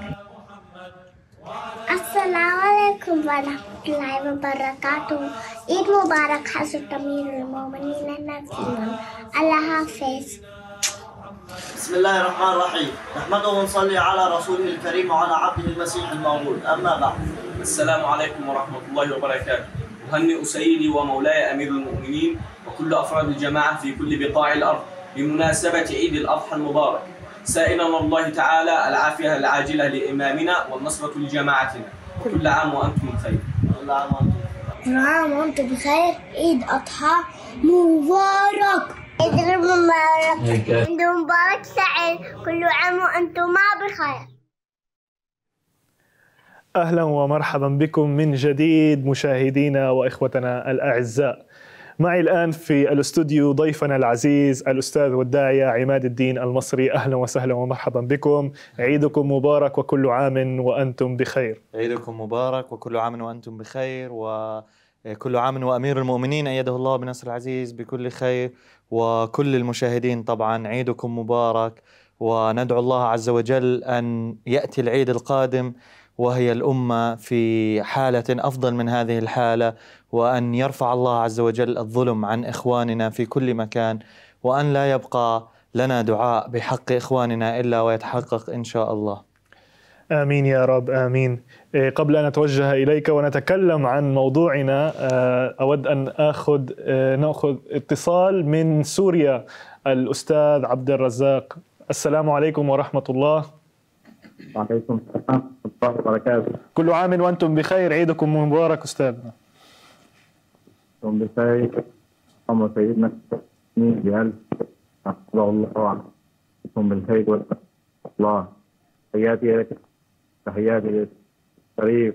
السلام عليكم ورحمة الله وبركاته. عيد مبارك حضرة أمير المؤمنين النبي. الله حافظ.
بسم الله الرحمن الرحيم. نحمده ونصلي على رسوله الكريم وعلى عبده المسيح المولود. أما بعد.
السلام عليكم ورحمة الله وبركاته. أهنئ سيدي ومولاي أمير المؤمنين وكل أفراد الجماعة في كل بقاع الأرض بمناسبة عيد الأضحى المبارك، سائلا من الله تعالى العافية العاجلة لإمامنا والنصرة لجماعتنا. كل عام وأنتم بخير.
كل عام وأنتم بخير. كل عام وأنتم بخير. عيد أضحى مبارك. عيد مبارك. عيد مبارك سعيد. كل عام وأنتم بخير.
أهلا ومرحبا بكم من جديد مشاهدينا وإخوتنا الأعزاء. معي الآن في الاستوديو ضيفنا العزيز الأستاذ والداعية عماد الدين المصري. أهلا وسهلا ومرحبا بكم. عيدكم مبارك وكل عام وأنتم بخير.
عيدكم مبارك وكل عام وأنتم بخير، وكل عام وأمير المؤمنين أيده الله بنصر العزيز بكل خير، وكل المشاهدين طبعا عيدكم مبارك. وندعو الله عز وجل أن يأتي العيد القادم وهي الأمة في حالة أفضل من هذه الحالة، وأن يرفع الله عز وجل الظلم عن إخواننا في كل مكان، وأن لا يبقى لنا دعاء بحق إخواننا إلا ويتحقق إن شاء الله.
آمين يا رب آمين. قبل أن نتوجه إليك ونتكلم عن موضوعنا، أود أن أخذ نأخذ اتصال من سوريا. الأستاذ عبد الرزاق، السلام عليكم ورحمة الله.
وعليكم السلام ورحمة الله وبركاته.
كل عام وأنتم بخير، عيدكم مبارك أستاذنا.
أنتم بخير، اللهم سيدنا بألف الله عنكم بالخير والله. تحياتي لك، تحياتي لك قريب.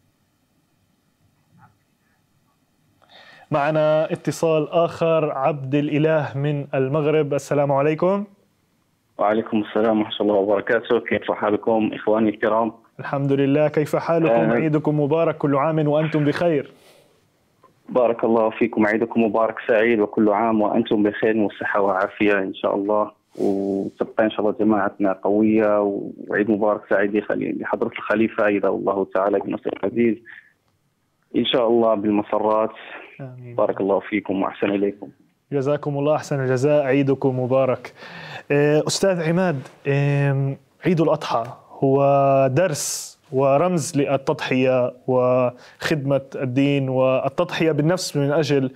معنا اتصال آخر، عبد الإله من المغرب. السلام عليكم.
وعليكم السلام ورحمة الله وبركاته. كيف حالكم إخواني الكرام؟
الحمد لله، كيف حالكم؟ آه. عيدكم مبارك، كل عام وأنتم بخير.
بارك الله فيكم، عيدكم مبارك سعيد وكل عام وأنتم بخير والصحة والعافية إن شاء الله، وتبقى إن شاء الله جماعتنا قوية، وعيد مبارك سعيد لحضرة الخليفة أيده الله تعالى بنصر العزيز إن شاء الله بالمسرات. آمين. بارك الله فيكم وأحسن إليكم.
جزاكم الله أحسن الجزاء، عيدكم مبارك. أستاذ عماد، عيد الأضحى هو درس ورمز للتضحية وخدمة الدين، والتضحية بالنفس من أجل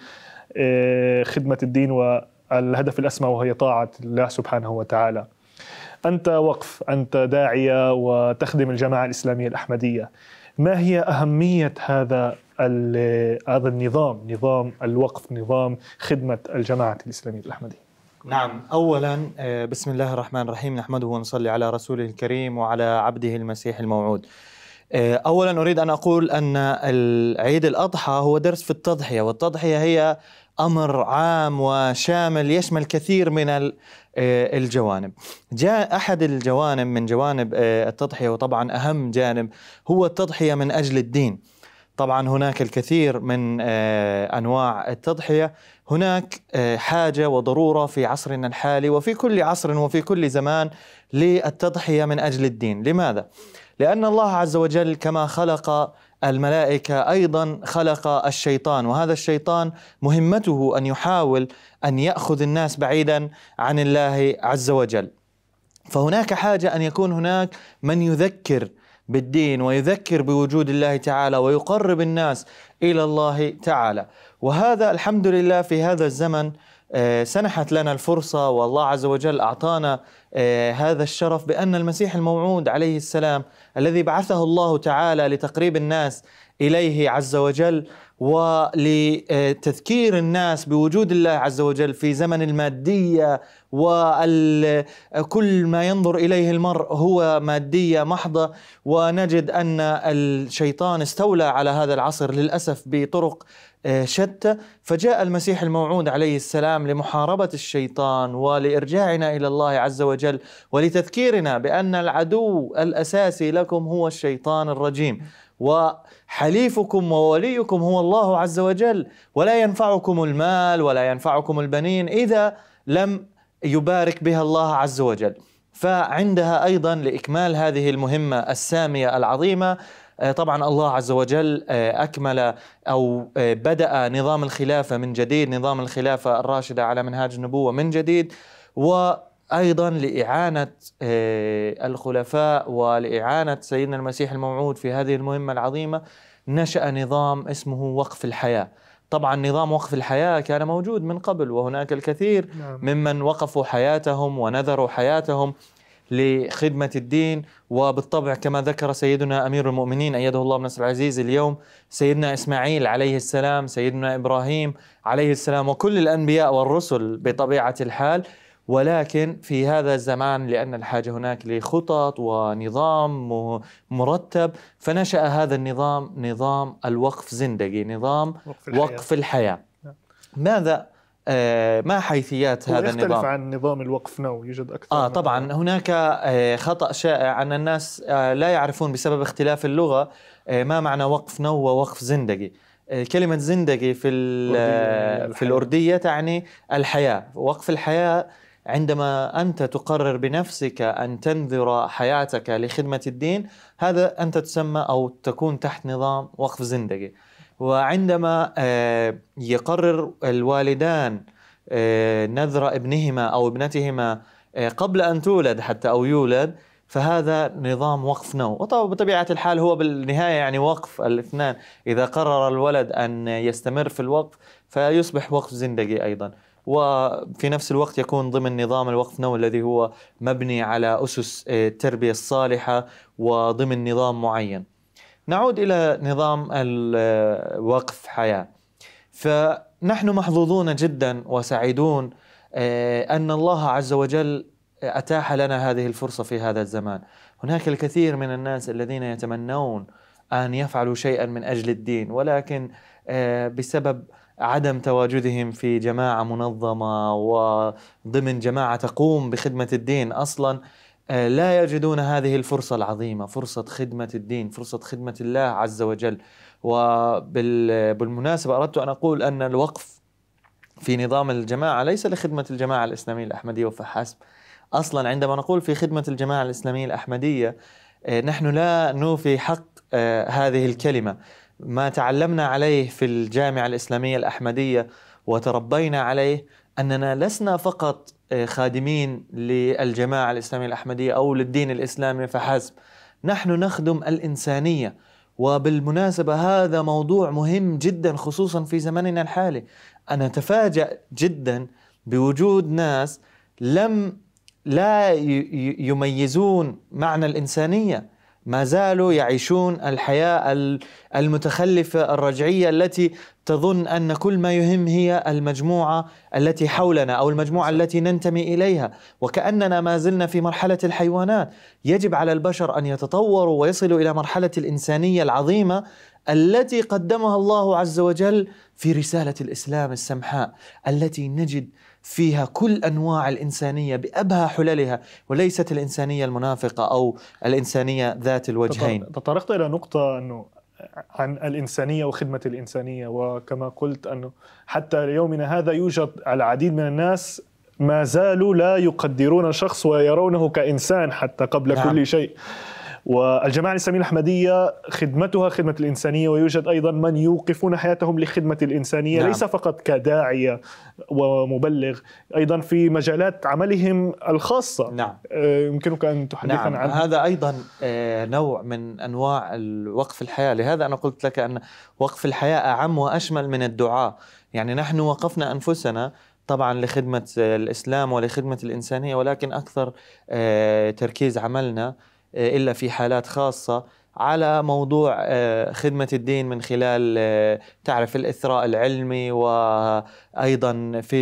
خدمة الدين والهدف الأسمى وهي طاعة الله سبحانه وتعالى. أنت وقف، أنت داعية وتخدم الجماعة الإسلامية الأحمدية. ما هي أهمية هذا هذا النظام، نظام الوقف، نظام خدمة الجماعة الإسلامية الأحمدية؟
نعم، أولا بسم الله الرحمن الرحيم، نحمده ونصلي على رسوله الكريم وعلى عبده المسيح الموعود. أولا أريد أن أقول أن عيد الأضحى هو درس في التضحية، والتضحية هي أمر عام وشامل يشمل كثير من الجوانب. جاء أحد الجوانب من جوانب التضحية، وطبعا أهم جانب هو التضحية من أجل الدين. طبعا هناك الكثير من أنواع التضحية، هناك حاجة وضرورة في عصرنا الحالي وفي كل عصر وفي كل زمان للتضحية من أجل الدين. لماذا؟ لأن الله عز وجل كما خلق الملائكة أيضا خلق الشيطان، وهذا الشيطان مهمته أن يحاول أن يأخذ الناس بعيدا عن الله عز وجل. فهناك حاجة أن يكون هناك من يذكر بالدين ويذكر بوجود الله تعالى ويقرب الناس إلى الله تعالى. وهذا الحمد لله في هذا الزمن سنحت لنا الفرصة، والله عز وجل أعطانا هذا الشرف بأن المسيح الموعود عليه السلام الذي بعثه الله تعالى لتقريب الناس إليه عز وجل ولتذكير الناس بوجود الله عز وجل في زمن المادية، وكل ما ينظر إليه المرء هو مادية محضة، ونجد أن الشيطان استولى على هذا العصر للأسف بطرق شتى. فجاء المسيح الموعود عليه السلام لمحاربة الشيطان ولإرجاعنا إلى الله عز وجل ولتذكيرنا بأن العدو الأساسي لكم هو الشيطان الرجيم، وحليفكم ووليكم هو الله عز وجل، ولا ينفعكم المال ولا ينفعكم البنين إذا لم يبارك بها الله عز وجل. فعندها أيضا لإكمال هذه المهمة السامية العظيمة، طبعا الله عز وجل أكمل أو بدأ نظام الخلافة من جديد، نظام الخلافة الراشدة على منهاج النبوة من جديد، وأيضا لإعانة الخلفاء ولإعانة سيدنا المسيح الموعود في هذه المهمة العظيمة نشأ نظام اسمه وقف الحياة. طبعا نظام وقف الحياة كان موجود من قبل، وهناك الكثير ممن وقفوا حياتهم ونذروا حياتهم لخدمة الدين. وبالطبع كما ذكر سيدنا أمير المؤمنين أيده الله بنصر العزيز اليوم، سيدنا إسماعيل عليه السلام، سيدنا إبراهيم عليه السلام، وكل الأنبياء والرسل بطبيعة الحال. ولكن في هذا الزمان لأن الحاجة هناك لخطط ونظام مرتب، فنشأ هذا النظام نظام الوقف زندقي، نظام وقف الحياة, وقف الحياة. ماذا آه ما حيثيات هذا النظام؟
يختلف عن نظام الوقف نو، يوجد أكثر
آه طبعا هناك آه خطأ شائع أن الناس آه لا يعرفون بسبب اختلاف اللغة آه ما معنى وقف نو ووقف زندقي. آه كلمة زندقي في, في الأردية تعني الحياة. وقف الحياة عندما أنت تقرر بنفسك أن تنذر حياتك لخدمة الدين، هذا أنت تسمى أو تكون تحت نظام وقف زندقي. وعندما يقرر الوالدان نذر ابنهما أو ابنتهما قبل أن تولد حتى أو يولد، فهذا نظام وقف نو. وبطبيعة الحال هو بالنهاية يعني وقف الاثنان، إذا قرر الولد أن يستمر في الوقف فيصبح وقف زندقي أيضا. وفي نفس الوقت يكون ضمن نظام الوقف نو الذي هو مبني على أسس التربية الصالحة وضمن نظام معين. نعود إلى نظام الوقف حياة. فنحن محظوظون جدا وسعيدون أن الله عز وجل أتاح لنا هذه الفرصة في هذا الزمان. هناك الكثير من الناس الذين يتمنون أن يفعلوا شيئا من أجل الدين، ولكن بسبب عدم تواجدهم في جماعة منظمة وضمن جماعة تقوم بخدمة الدين أصلا لا يجدون هذه الفرصة العظيمة، فرصة خدمة الدين، فرصة خدمة الله عز وجل. وبالمناسبة أردت أن أقول أن الوقف في نظام الجماعة ليس لخدمة الجماعة الإسلامية الأحمدية وفحسب. أصلا عندما نقول في خدمة الجماعة الإسلامية الأحمدية نحن لا نوفي حق هذه الكلمة. ما تعلمنا عليه في الجامعة الإسلامية الأحمدية وتربينا عليه أننا لسنا فقط خادمين للجماعة الإسلامية الأحمدية أو للدين الإسلامي فحسب، نحن نخدم الإنسانية. وبالمناسبة هذا موضوع مهم جدا خصوصا في زمننا الحالي. أنا أتفاجأ جدا بوجود ناس لم لا يميزون معنى الإنسانية، ما زالوا يعيشون الحياة المتخلفة الرجعية التي تظن أن كل ما يهم هي المجموعة التي حولنا أو المجموعة التي ننتمي إليها، وكأننا ما زلنا في مرحلة الحيوانات. يجب على البشر أن يتطوروا ويصلوا إلى مرحلة الإنسانية العظيمة التي قدمها الله عز وجل في رسالة الإسلام السمحاء، التي نجد فيها كل أنواع الإنسانية بأبهى حللها، وليست الإنسانية المنافقة أو الإنسانية ذات الوجهين.
تطرقت إلى نقطة أنه عن الإنسانية وخدمة الإنسانية، وكما قلت أنه حتى ليومنا هذا يوجد العديد من الناس ما زالوا لا يقدرون الشخص ويرونه كإنسان حتى قبل نعم. كل شيء. والجماعة الإسلامية الأحمدية خدمتها خدمة الإنسانية، ويوجد أيضا من يوقفون حياتهم لخدمة الإنسانية نعم. ليس فقط كداعية ومبلغ، أيضا في مجالات عملهم الخاصة.
نعم.
يمكنك أن تحدثنا
نعم.
عن
هذا أيضا نوع من أنواع وقف الحياة. لهذا أنا قلت لك أن وقف الحياة أعم وأشمل من الدعاء. يعني نحن وقفنا أنفسنا طبعا لخدمة الإسلام ولخدمة الإنسانية، ولكن أكثر تركيز عملنا إلا في حالات خاصة على موضوع خدمة الدين من خلال تعرف الإثراء العلمي، وأيضا في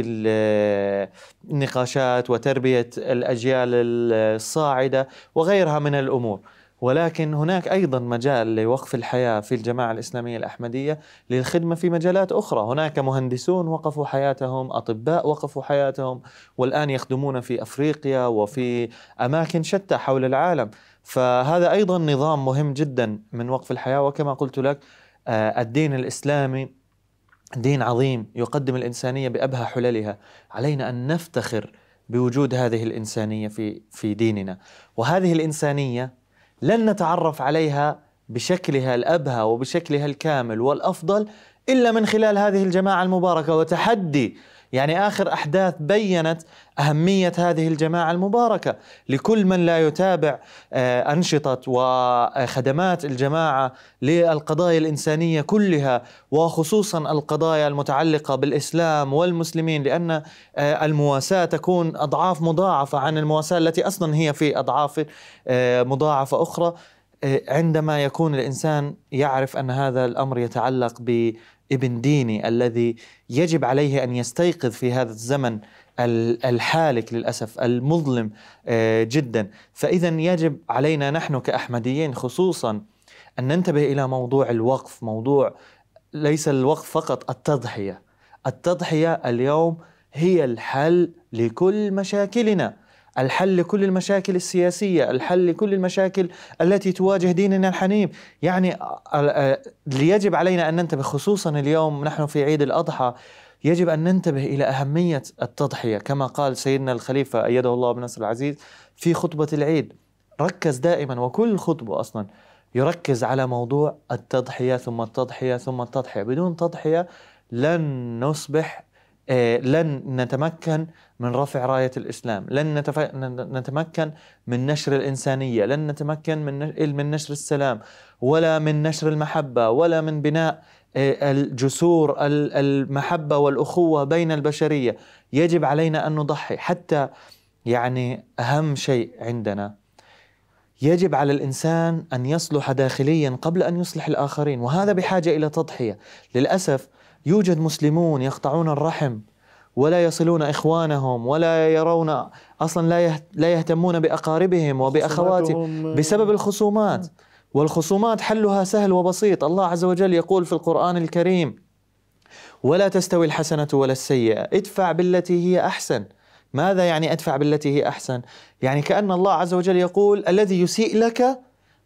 النقاشات وتربية الأجيال الصاعدة وغيرها من الأمور. ولكن هناك أيضا مجال لوقف الحياة في الجماعة الإسلامية الأحمدية للخدمة في مجالات أخرى. هناك مهندسون وقفوا حياتهم، أطباء وقفوا حياتهم، والآن يخدمون في أفريقيا وفي أماكن شتى حول العالم. فهذا أيضا نظام مهم جدا من وقف الحياة. وكما قلت لك الدين الإسلامي دين عظيم يقدم الإنسانية بأبهى حللها. علينا أن نفتخر بوجود هذه الإنسانية في في ديننا، وهذه الإنسانية لن نتعرف عليها بشكلها الأبهى وبشكلها الكامل والأفضل إلا من خلال هذه الجماعة المباركة. وتحدي يعني آخر أحداث بيّنت أهمية هذه الجماعة المباركة لكل من لا يتابع أنشطة وخدمات الجماعة للقضايا الإنسانية كلها، وخصوصا القضايا المتعلقة بالإسلام والمسلمين، لأن المواساة تكون أضعاف مضاعفة عن المواساة التي أصلا هي في أضعاف مضاعفة أخرى. عندما يكون الإنسان يعرف أن هذا الأمر يتعلق بابن ديني الذي يجب عليه أن يستيقظ في هذا الزمن الحالك للأسف المظلم جدا. فإذا يجب علينا نحن كأحمديين خصوصا أن ننتبه إلى موضوع الوقف. موضوع ليس الوقف فقط، التضحية. التضحية اليوم هي الحل لكل مشاكلنا، الحل لكل المشاكل السياسية، الحل لكل المشاكل التي تواجه ديننا الحنيف. يعني يجب علينا أن ننتبه خصوصا اليوم نحن في عيد الأضحى، يجب أن ننتبه إلى أهمية التضحية كما قال سيدنا الخليفة أيده الله بنصر العزيز في خطبة العيد. ركز دائما وكل خطبة أصلا يركز على موضوع التضحية ثم التضحية ثم التضحية. بدون تضحية لن نصبح آه لن نتمكن من رفع راية الإسلام، لن نتف... نتمكن من نشر الإنسانية، لن نتمكن من من نشر السلام، ولا من نشر المحبة، ولا من بناء آه الجسور المحبة والأخوة بين البشرية. يجب علينا أن نضحي. حتى يعني أهم شيء عندنا، يجب على الإنسان أن يصلح داخليا قبل أن يصلح الآخرين، وهذا بحاجة إلى تضحية. للأسف يوجد مسلمون يقطعون الرحم ولا يصلون إخوانهم، ولا يرون أصلا لا لا يهتمون بأقاربهم وبأخواتهم بسبب الخصومات. والخصومات حلها سهل وبسيط. الله عز وجل يقول في القرآن الكريم: ولا تستوي الحسنة ولا السيئة، ادفع بالتي هي أحسن. ماذا يعني أدفع بالتي هي أحسن؟ يعني كأن الله عز وجل يقول الذي يسيء لك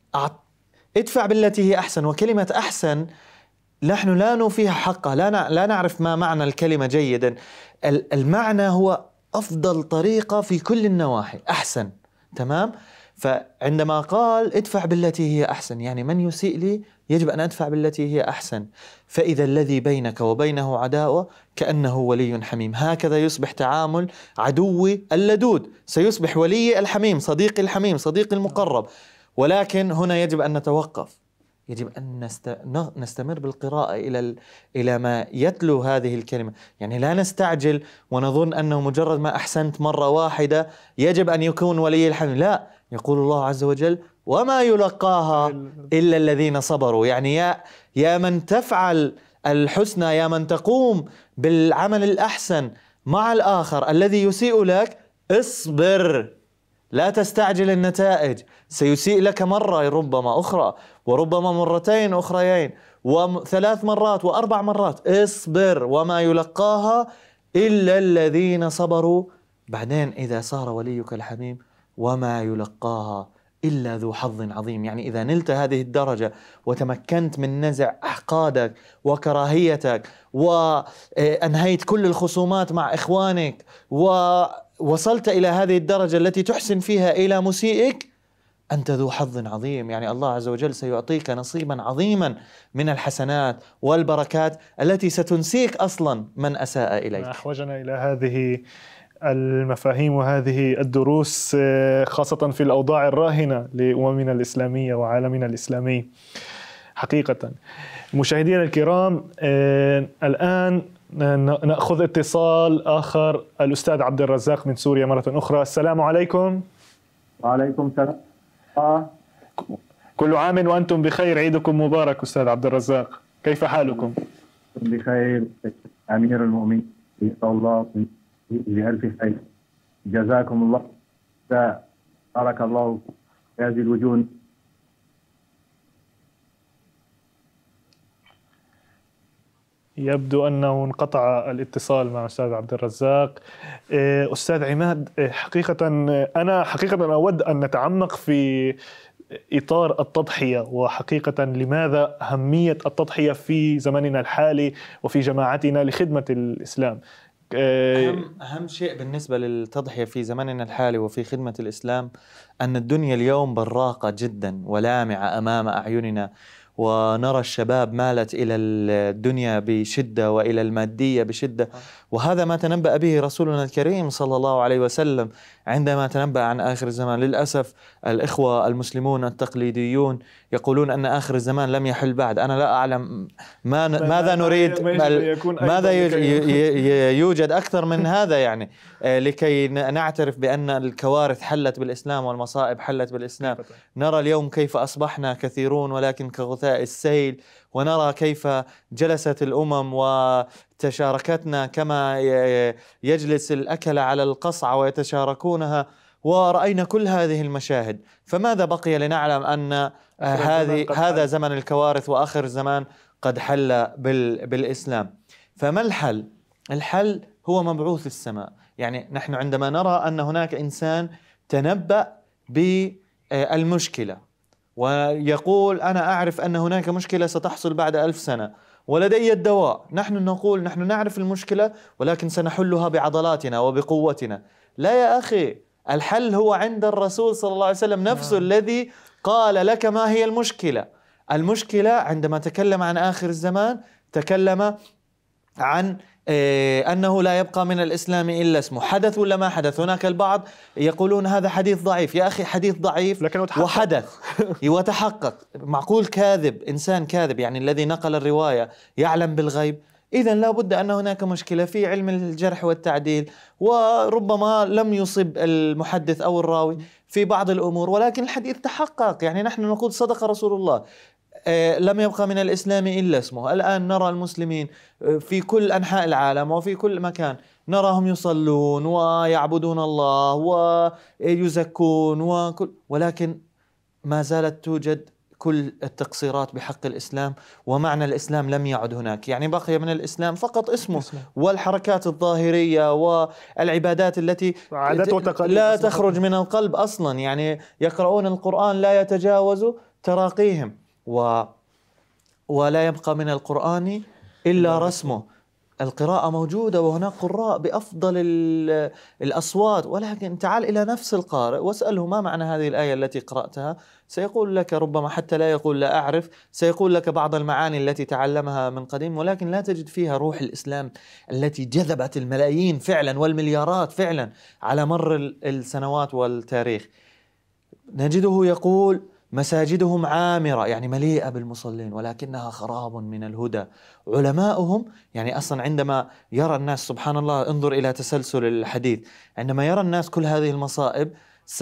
ادفع بالتي هي أحسن. وكلمة أحسن نحن لا نوفيها حقها، لا لا نعرف ما معنى الكلمة جيدا. المعنى هو أفضل طريقة في كل النواحي، أحسن. تمام؟ فعندما قال ادفع بالتي هي أحسن، يعني من يسيء لي يجب أن أدفع بالتي هي أحسن. فإذا الذي بينك وبينه عداوة كأنه ولي حميم. هكذا يصبح تعامل عدوي اللدود، سيصبح ولي الحميم، صديق الحميم، صديق المقرب. ولكن هنا يجب أن نتوقف، يجب أن نستمر بالقراءة إلى إلى ما يتلو هذه الكلمة. يعني لا نستعجل ونظن أنه مجرد ما أحسنت مرة واحدة يجب أن يكون ولي الحميم. لا، يقول الله عز وجل: وما يلقاها إلا الذين صبروا. يعني يا يا من تفعل الحسنى، يا من تقوم بالعمل الأحسن مع الآخر الذي يسيء لك، اصبر، لا تستعجل النتائج. سيسيء لك مرة، ربما أخرى، وربما مرتين أخريين، وثلاث مرات وأربع مرات. اصبر، وما يلقاها إلا الذين صبروا. بعدين إذا صار وليك الحميم: وما يلقاها إلا ذو حظ عظيم. يعني إذا نلت هذه الدرجة وتمكنت من نزع أحقادك وكراهيتك وأنهيت كل الخصومات مع إخوانك ووصلت إلى هذه الدرجة التي تحسن فيها إلى مسيئك، أنت ذو حظ عظيم. يعني الله عز وجل سيعطيك نصيبا عظيما من الحسنات والبركات التي ستنسيك أصلا من أساء إليك.
أحوجنا إلى هذه المفاهيم وهذه الدروس خاصة في الأوضاع الراهنة لأممنا الإسلامية وعالمنا الإسلامي. حقيقة مشاهدينا الكرام، الآن نأخذ اتصال آخر. الأستاذ عبد الرزاق من سوريا مرة أخرى. السلام عليكم.
وعليكم السلام. آه.
كل عام وأنتم بخير، عيدكم مبارك أستاذ عبد الرزاق، كيف حالكم؟
بخير أمير المؤمنين، إن شاء الله بألف خير. جزاكم الله، بارك الله في هذه الوجوه.
يبدو أنه انقطع الاتصال مع أستاذ عبد الرزاق. أستاذ عماد، حقيقة أنا حقيقة أود أن نتعمق في إطار التضحية، وحقيقة لماذا أهمية التضحية في زمننا الحالي وفي جماعتنا لخدمة الإسلام.
أهم, أهم شيء بالنسبة للتضحية في زمننا الحالي وفي خدمة الإسلام أن الدنيا اليوم براقة جدا ولامعة أمام أعيننا، ونرى الشباب مالت إلى الدنيا بشدة وإلى المادية بشدة. وهذا ما تنبأ به رسولنا الكريم صلى الله عليه وسلم عندما تنبأ عن آخر الزمان. للأسف الإخوة المسلمون التقليديون يقولون أن آخر الزمان لم يحل بعد. أنا لا أعلم ما ماذا نريد، ماذا يوجد أكثر من هذا يعني لكي نعترف بأن الكوارث حلت بالإسلام والمصائب حلت بالإسلام. نرى اليوم كيف أصبحنا كثيرون ولكن كغثاء السيل، ونرى كيف جلست الأمم وتشاركتنا كما يجلس الأكل على القصعة ويتشاركونها، ورأينا كل هذه المشاهد. فماذا بقي لنعلم أن هذه هذا زمن الكوارث وآخر الزمان قد حل بالإسلام؟ فما الحل؟ الحل هو مبعوث السماء. يعني نحن عندما نرى أن هناك إنسان تنبأ بالمشكلة ويقول أنا أعرف أن هناك مشكلة ستحصل بعد ألف سنة ولدي الدواء، نحن نقول نحن نعرف المشكلة ولكن سنحلها بعضلاتنا وبقوتنا. لا يا أخي، الحل هو عند الرسول صلى الله عليه وسلم نفسه الذي قال لك ما هي المشكلة. المشكلة عندما تكلم عن آخر الزمان تكلم عن أنه لا يبقى من الإسلام إلا اسمه. حدث ولا ما حدث؟ هناك البعض يقولون هذا حديث ضعيف. يا أخي حديث ضعيف وحدث وتحقق. معقول كاذب، إنسان كاذب يعني الذي نقل الرواية يعلم بالغيب؟ إذن لا بد أن هناك مشكلة في علم الجرح والتعديل، وربما لم يصب المحدث أو الراوي في بعض الأمور ولكن الحديث تحقق. يعني نحن نقول صدق رسول الله، لم يبقى من الإسلام إلا اسمه. الآن نرى المسلمين في كل أنحاء العالم وفي كل مكان، نراهم يصلون ويعبدون الله ويزكون وكل، ولكن ما زالت توجد كل التقصيرات بحق الإسلام، ومعنى الإسلام لم يعد هناك. يعني بقي من الإسلام فقط اسمه، والحركات الظاهرية والعبادات التي لا تخرج من القلب أصلا. يعني يقرؤون القرآن لا يتجاوز تراقيهم، و ولا يبقى من القرآن إلا رسمه. القراءة موجودة وهناك قراء بأفضل الأصوات، ولكن تعال إلى نفس القارئ واسأله ما معنى هذه الآية التي قرأتها، سيقول لك ربما حتى لا يقول لا أعرف، سيقول لك بعض المعاني التي تعلمها من قديم، ولكن لا تجد فيها روح الإسلام التي جذبت الملايين فعلا والمليارات فعلا على مر السنوات والتاريخ. نجده يقول مساجدهم عامرة، يعني مليئة بالمصلين ولكنها خراب من الهدى. علماؤهم يعني أصلا عندما يرى الناس، سبحان الله، انظر إلى تسلسل الحديث، عندما يرى الناس كل هذه المصائب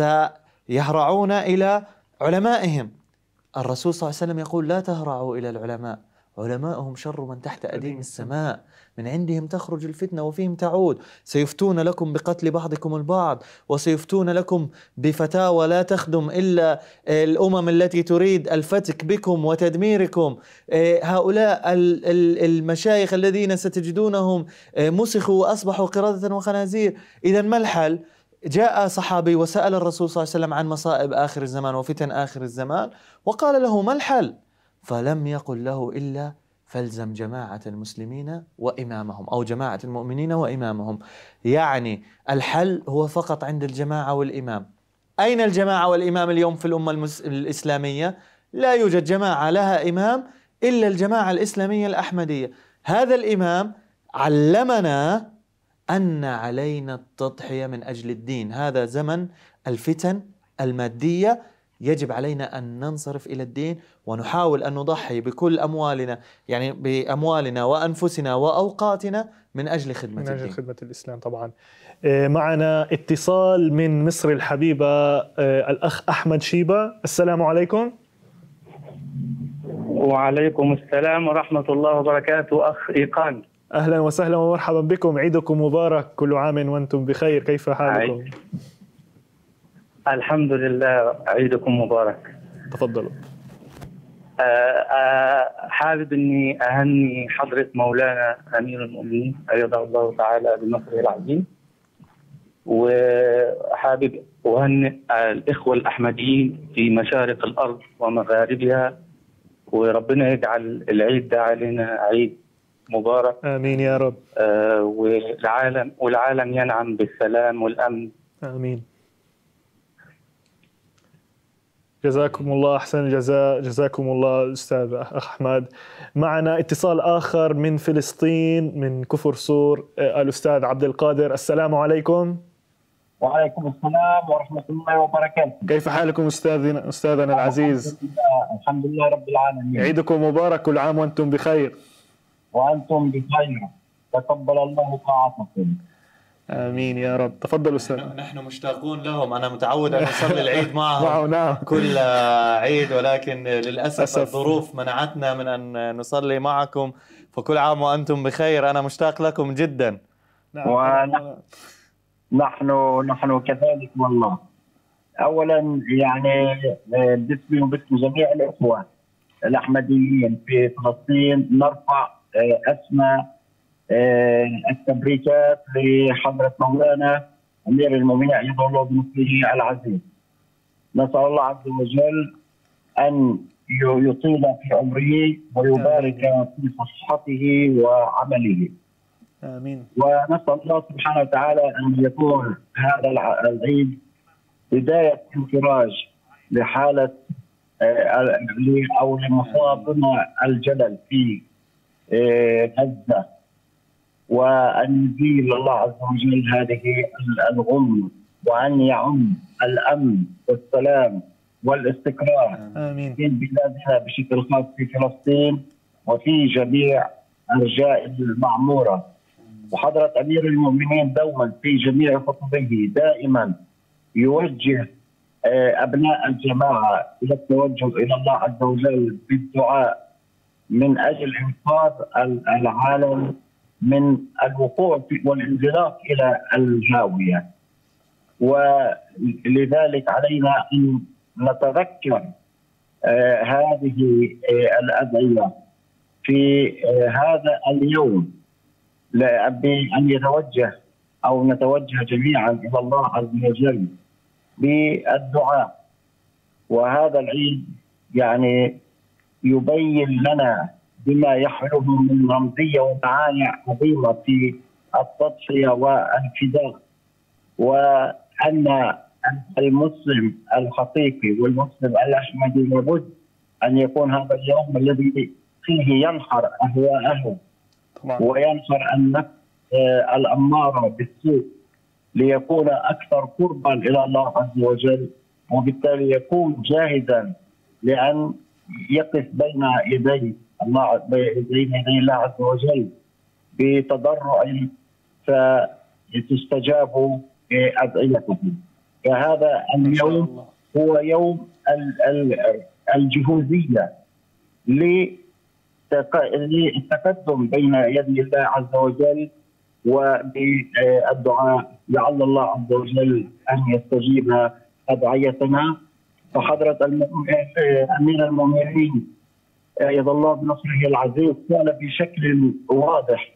سيهرعون إلى علمائهم. الرسول صلى الله عليه وسلم يقول لا تهرعوا إلى العلماء، علماؤهم شر من تحت أديم السماء، من عندهم تخرج الفتنة وفيهم تعود. سيفتون لكم بقتل بعضكم البعض، وسيفتون لكم بفتاوى لا تخدم إلا الأمم التي تريد الفتك بكم وتدميركم. هؤلاء المشايخ الذين ستجدونهم مسخوا وأصبحوا قردة وخنازير. إذا ما الحل؟ جاء صحابي وسأل الرسول صلى الله عليه وسلم عن مصائب آخر الزمان وفتن آخر الزمان، وقال له ما الحل؟ فلم يقل له إلا فالزم جماعة المسلمين وإمامهم، أو جماعة المؤمنين وإمامهم. يعني الحل هو فقط عند الجماعة والإمام. أين الجماعة والإمام اليوم في الأمة الإسلامية؟ لا يوجد جماعة لها إمام إلا الجماعة الإسلامية الأحمدية. هذا الإمام علمنا أن علينا التضحية من أجل الدين. هذا زمن الفتن المادية، يجب علينا أن ننصرف إلى الدين ونحاول أن نضحي بكل أموالنا، يعني بأموالنا وأنفسنا وأوقاتنا من أجل خدمة
من
الدين،
أجل خدمة الإسلام. طبعا معنا اتصال من مصر الحبيبة، الأخ أحمد شيبة. السلام عليكم.
وعليكم السلام ورحمة الله وبركاته. أخ إيقان،
أهلا وسهلا ومرحبا بكم، عيدكم مبارك، كل عام وأنتم بخير، كيف حالكم؟
عيد. الحمد لله، عيدكم مبارك.
تفضلوا.
آه آه حابب أني أهني حضرة مولانا أمير المؤمنين أيده الله تعالى بنصره العظيم، وحابب أهنئ الإخوة الأحمديين في مشارق الأرض ومغاربها، وربنا يجعل العيد ده علينا عيد مبارك.
آمين يا رب.
آه والعالم والعالم ينعم بالسلام والأمن.
آمين. جزاكم الله أحسن الجزاء، جزاكم الله أستاذ أحمد. معنا اتصال آخر من فلسطين، من كفر صور، الأستاذ عبد القادر. السلام عليكم.
وعليكم السلام ورحمة الله وبركاته.
كيف حالكم أستاذنا أستاذنا العزيز؟
الحمد لله, الحمد لله رب العالمين.
عيدكم مبارك، كل عام وأنتم بخير.
وأنتم بخير، تقبل الله طاعتكم.
آمين يا رب. تفضلوا أستاذ.
نحن مشتاقون لهم، أنا متعود أن أصلي العيد معهم
معه نعم.
كل عيد، ولكن للأسف أسف. الظروف منعتنا من أن نصلي معكم، فكل عام وأنتم بخير. أنا مشتاق لكم جدا.
نعم. ونحن نحن نحن كذلك والله. أولا يعني باسمي وباسم جميع الإخوة الأحمديين في فلسطين نرفع أسمى التبريكات لحضرة مولانا أمير المؤمنين أيد الله بنصره العزيز. نسأل الله عز وجل أن يطيل في عمره ويبارك في صحته وعمله.
آمين.
ونسأل الله سبحانه وتعالى أن يكون هذا العيد بداية انفراج لحالة أو لمصابنا الجلل في غزة، وأن يزيل الله عز وجل هذه الغم، وأن يعم الأمن والسلام والاستقرار
آمين.
في بلادنا بشكل خاص في فلسطين وفي جميع أرجاء المعمورة. وحضرة أمير المؤمنين دوما في جميع خطبه دائما يوجه أبناء الجماعة إلى التوجه إلى الله عز وجل بالدعاء من أجل إنقاذ العالم من الوقوع والانزلاق إلى الهاوية. ولذلك علينا أن نتذكر آه هذه آه الأدعية في آه هذا اليوم، بأن يتوجه أو نتوجه جميعا إلى الله عز وجل بالدعاء. وهذا العيد يعني يبين لنا بما يحمله من رمزية ومعاني عظيمة في التضحية والفداء، وأن المسلم الحقيقي والمسلم الأحمدي لابد أن يكون هذا اليوم الذي فيه ينحر أهواءه وينحر النفس الأمارة بالسوء ليكون أكثر قربا إلى الله عز وجل، وبالتالي يكون جاهدا لأن يقف بين يدي الله بين يدي الله عز وجل بتضرع فتستجاب أدعيته. فهذا اليوم هو يوم الجهوزية للتقدم بين يدي الله عز وجل وبالدعاء لعل الله عز وجل أن يستجيب أدعيتنا. فحضرة أمير المؤمنين أيد الله بنصره العزيز قال بشكل واضح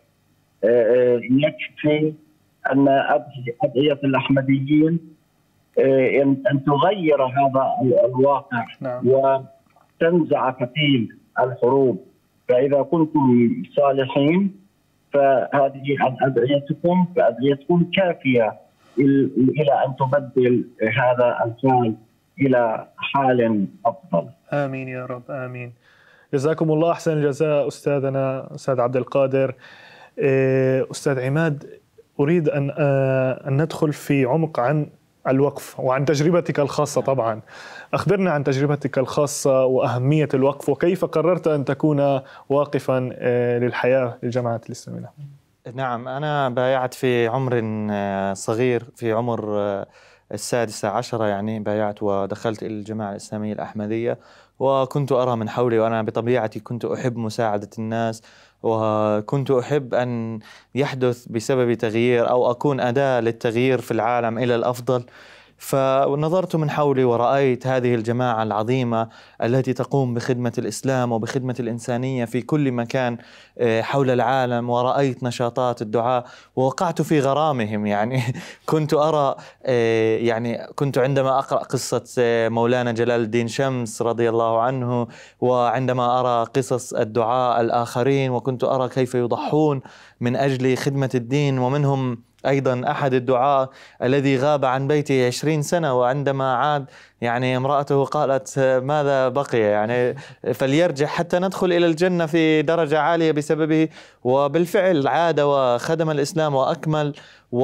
يكفي أن أدعية الأحمديين أن تغير هذا الواقع وتنزع فتيل الحروب. فإذا كنتم صالحين فهذه أدعيتكم فأدعيتكم كافية إلى أن تبدل هذا الحال إلى حال أفضل.
آمين يا رب آمين. جزاكم الله أحسن الجزاء أستاذنا أستاذ عبد القادر. أستاذ عماد، أريد أن أن ندخل في عمق عن الوقف وعن تجربتك الخاصة. طبعا أخبرنا عن تجربتك الخاصة وأهمية الوقف، وكيف قررت أن تكون واقفا للحياة للجماعة الإسلامية.
نعم، أنا بايعت في عمر صغير، في عمر السادسة عشرة يعني بايعت ودخلت إلى الجماعة الإسلامية الأحمدية، وكنت أرى من حولي، وأنا بطبيعتي كنت أحب مساعدة الناس، وكنت أحب أن يحدث بسبب تغيير أو أكون أداة للتغيير في العالم إلى الأفضل. فنظرت من حولي ورأيت هذه الجماعة العظيمة التي تقوم بخدمة الإسلام وبخدمة الإنسانية في كل مكان حول العالم، ورأيت نشاطات الدعاء ووقعت في غرامهم. يعني كنت أرى يعني كنت عندما أقرأ قصة مولانا جلال الدين شمس رضي الله عنه، وعندما أرى قصص الدعاء الآخرين، وكنت أرى كيف يضحون من أجل خدمة الدين، ومنهم أيضا أحد الدعاة الذي غاب عن بيته عشرين سنة، وعندما عاد يعني امرأته قالت ماذا بقي يعني فليرجع حتى ندخل إلى الجنة في درجة عالية بسببه. وبالفعل عاد وخدم الإسلام وأكمل،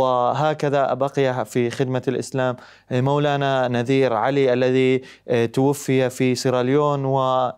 وهكذا بقي في خدمة الإسلام. مولانا نذير علي الذي توفي في سيراليون و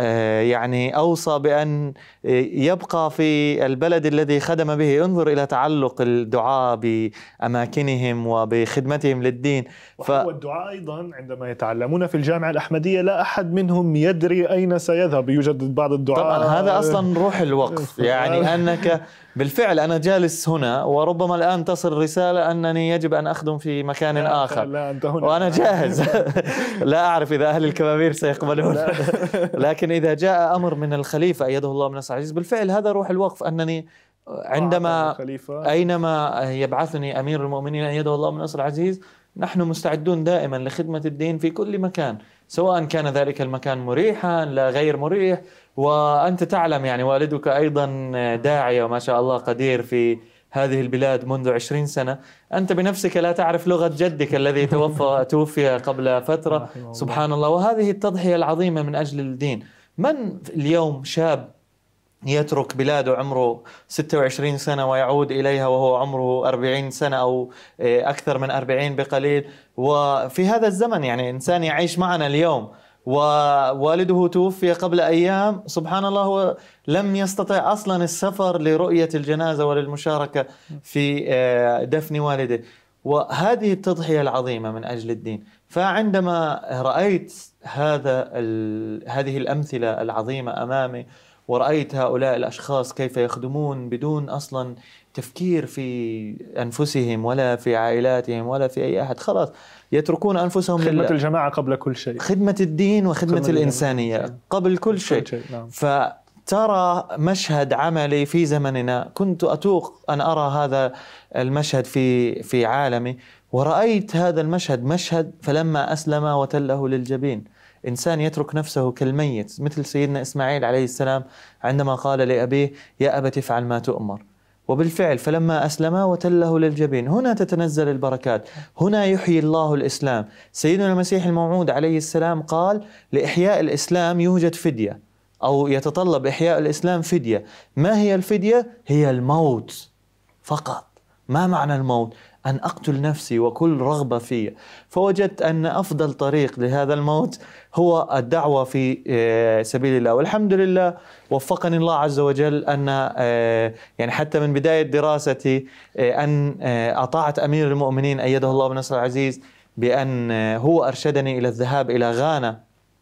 يعني أوصى بأن يبقى في البلد الذي خدم به. انظر إلى تعلق الدعاء بأماكنهم وبخدمتهم للدين.
ف... والدعاء أيضا عندما يتعلمون في الجامعة الأحمدية لا أحد منهم يدري أين سيذهب. يوجد بعض الدعاء
طبعا هذا أصلا روح الوقف، يعني أنك بالفعل أنا جالس هنا وربما الآن تصل رسالة أنني يجب أن أخدم في مكان
لا
آخر
لا أنت هنا.
وأنا جاهز. لا أعرف إذا أهل الكبابير سيقبلون، لكن إذا جاء أمر من الخليفة أيده الله من العزيز بالفعل هذا روح الوقف، أنني عندما أينما يبعثني أمير المؤمنين أيده الله من النصر العزيز نحن مستعدون دائما لخدمة الدين في كل مكان، سواء كان ذلك المكان مريحا لا غير مريح. وأنت تعلم يعني والدك أيضا داعية وما شاء الله قدير في هذه البلاد منذ عشرين سنة. أنت بنفسك لا تعرف لغة جدك الذي توفى توفي قبل فترة، سبحان الله. وهذه التضحية العظيمة من أجل الدين. من اليوم شاب يترك بلاده عمره ستة وعشرين سنة ويعود إليها وهو عمره أربعين سنة أو أكثر من أربعين بقليل؟ وفي هذا الزمن يعني إنسان يعيش معنا اليوم ووالده توفي قبل أيام، سبحان الله، هو لم يستطع أصلا السفر لرؤية الجنازة وللمشاركة في دفن والده. وهذه التضحية العظيمة من أجل الدين. فعندما رأيت هذا هذه الأمثلة العظيمة أمامي ورأيت هؤلاء الأشخاص كيف يخدمون بدون أصلا تفكير في أنفسهم ولا في عائلاتهم ولا في أي أحد، خلاص يتركون أنفسهم
خدمة لله. الجماعة قبل كل شيء،
خدمة الدين وخدمة خدمة الإنسانية قبل كل شيء, كل شيء. نعم. فترى مشهد عملي في زمننا، كنت أتوق أن أرى هذا المشهد في في عالمي، ورأيت هذا المشهد مشهد فلما أسلم وتله للجبين. إنسان يترك نفسه كالميت، مثل سيدنا إسماعيل عليه السلام عندما قال لأبيه يا أبت افعل ما تؤمر. وبالفعل فلما أسلم وتله للجبين. هنا تتنزل البركات، هنا يحيي الله الإسلام. سيدنا المسيح الموعود عليه السلام قال لإحياء الإسلام يوجد فدية، أو يتطلب إحياء الإسلام فدية. ما هي الفدية؟ هي الموت فقط. ما معنى الموت؟ أن أقتل نفسي وكل رغبة في. فوجدت أن أفضل طريق لهذا الموت هو الدعوة في سبيل الله. والحمد لله وفقني الله عز وجل أن يعني حتى من بداية دراستي أن أطاعت أمير المؤمنين أيده الله بنصر العزيز بأن هو أرشدني إلى الذهاب إلى غانا.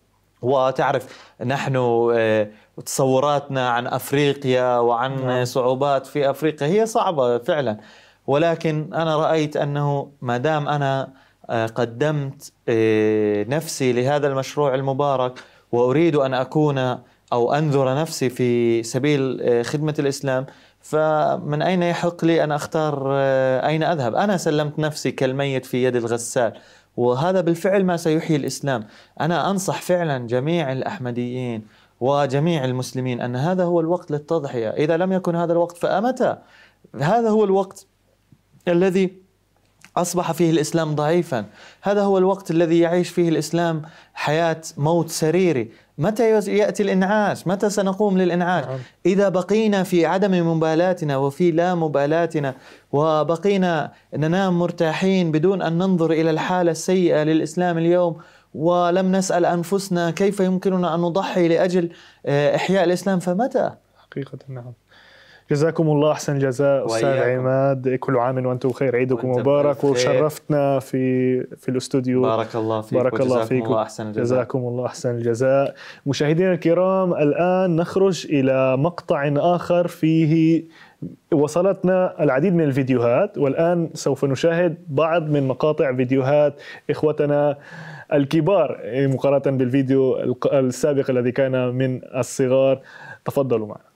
وتعرف نحن تصوراتنا عن أفريقيا وعن صعوبات في أفريقيا هي صعبة فعلا، ولكن أنا رأيت أنه ما دام أنا قدمت نفسي لهذا المشروع المبارك وأريد أن أكون أو أنذر نفسي في سبيل خدمة الإسلام، فمن أين يحق لي أن أختار أين أذهب؟ أنا سلمت نفسي كالميت في يد الغسال، وهذا بالفعل ما سيحيي الإسلام. أنا أنصح فعلا جميع الأحمديين وجميع المسلمين أن هذا هو الوقت للتضحية. إذا لم يكن هذا الوقت فأمتى؟ هذا هو الوقت الذي أصبح فيه الإسلام ضعيفا، هذا هو الوقت الذي يعيش فيه الإسلام حياة موت سريري. متى يأتي الإنعاش؟ متى سنقوم للإنعاش؟ إذا بقينا في عدم مبالاتنا وفي لا مبالاتنا وبقينا ننام مرتاحين بدون أن ننظر إلى الحالة السيئة للإسلام اليوم، ولم نسأل أنفسنا كيف يمكننا أن نضحي لأجل إحياء الإسلام، فمتى؟
حقيقة نعم. جزاكم الله أحسن الجزاء أستاذ عماد، كل عام وأنتم بخير، عيدكم مبارك، وشرفتنا في في الاستوديو.
بارك الله فيك،
بارك الله فيكم، الله أحسن الجزاء. جزاكم الله أحسن الجزاء. مشاهدينا الكرام، الآن نخرج إلى مقطع آخر فيه وصلتنا العديد من الفيديوهات، والآن سوف نشاهد بعض من مقاطع فيديوهات إخوتنا الكبار مقارنة بالفيديو السابق الذي كان من الصغار. تفضلوا معنا.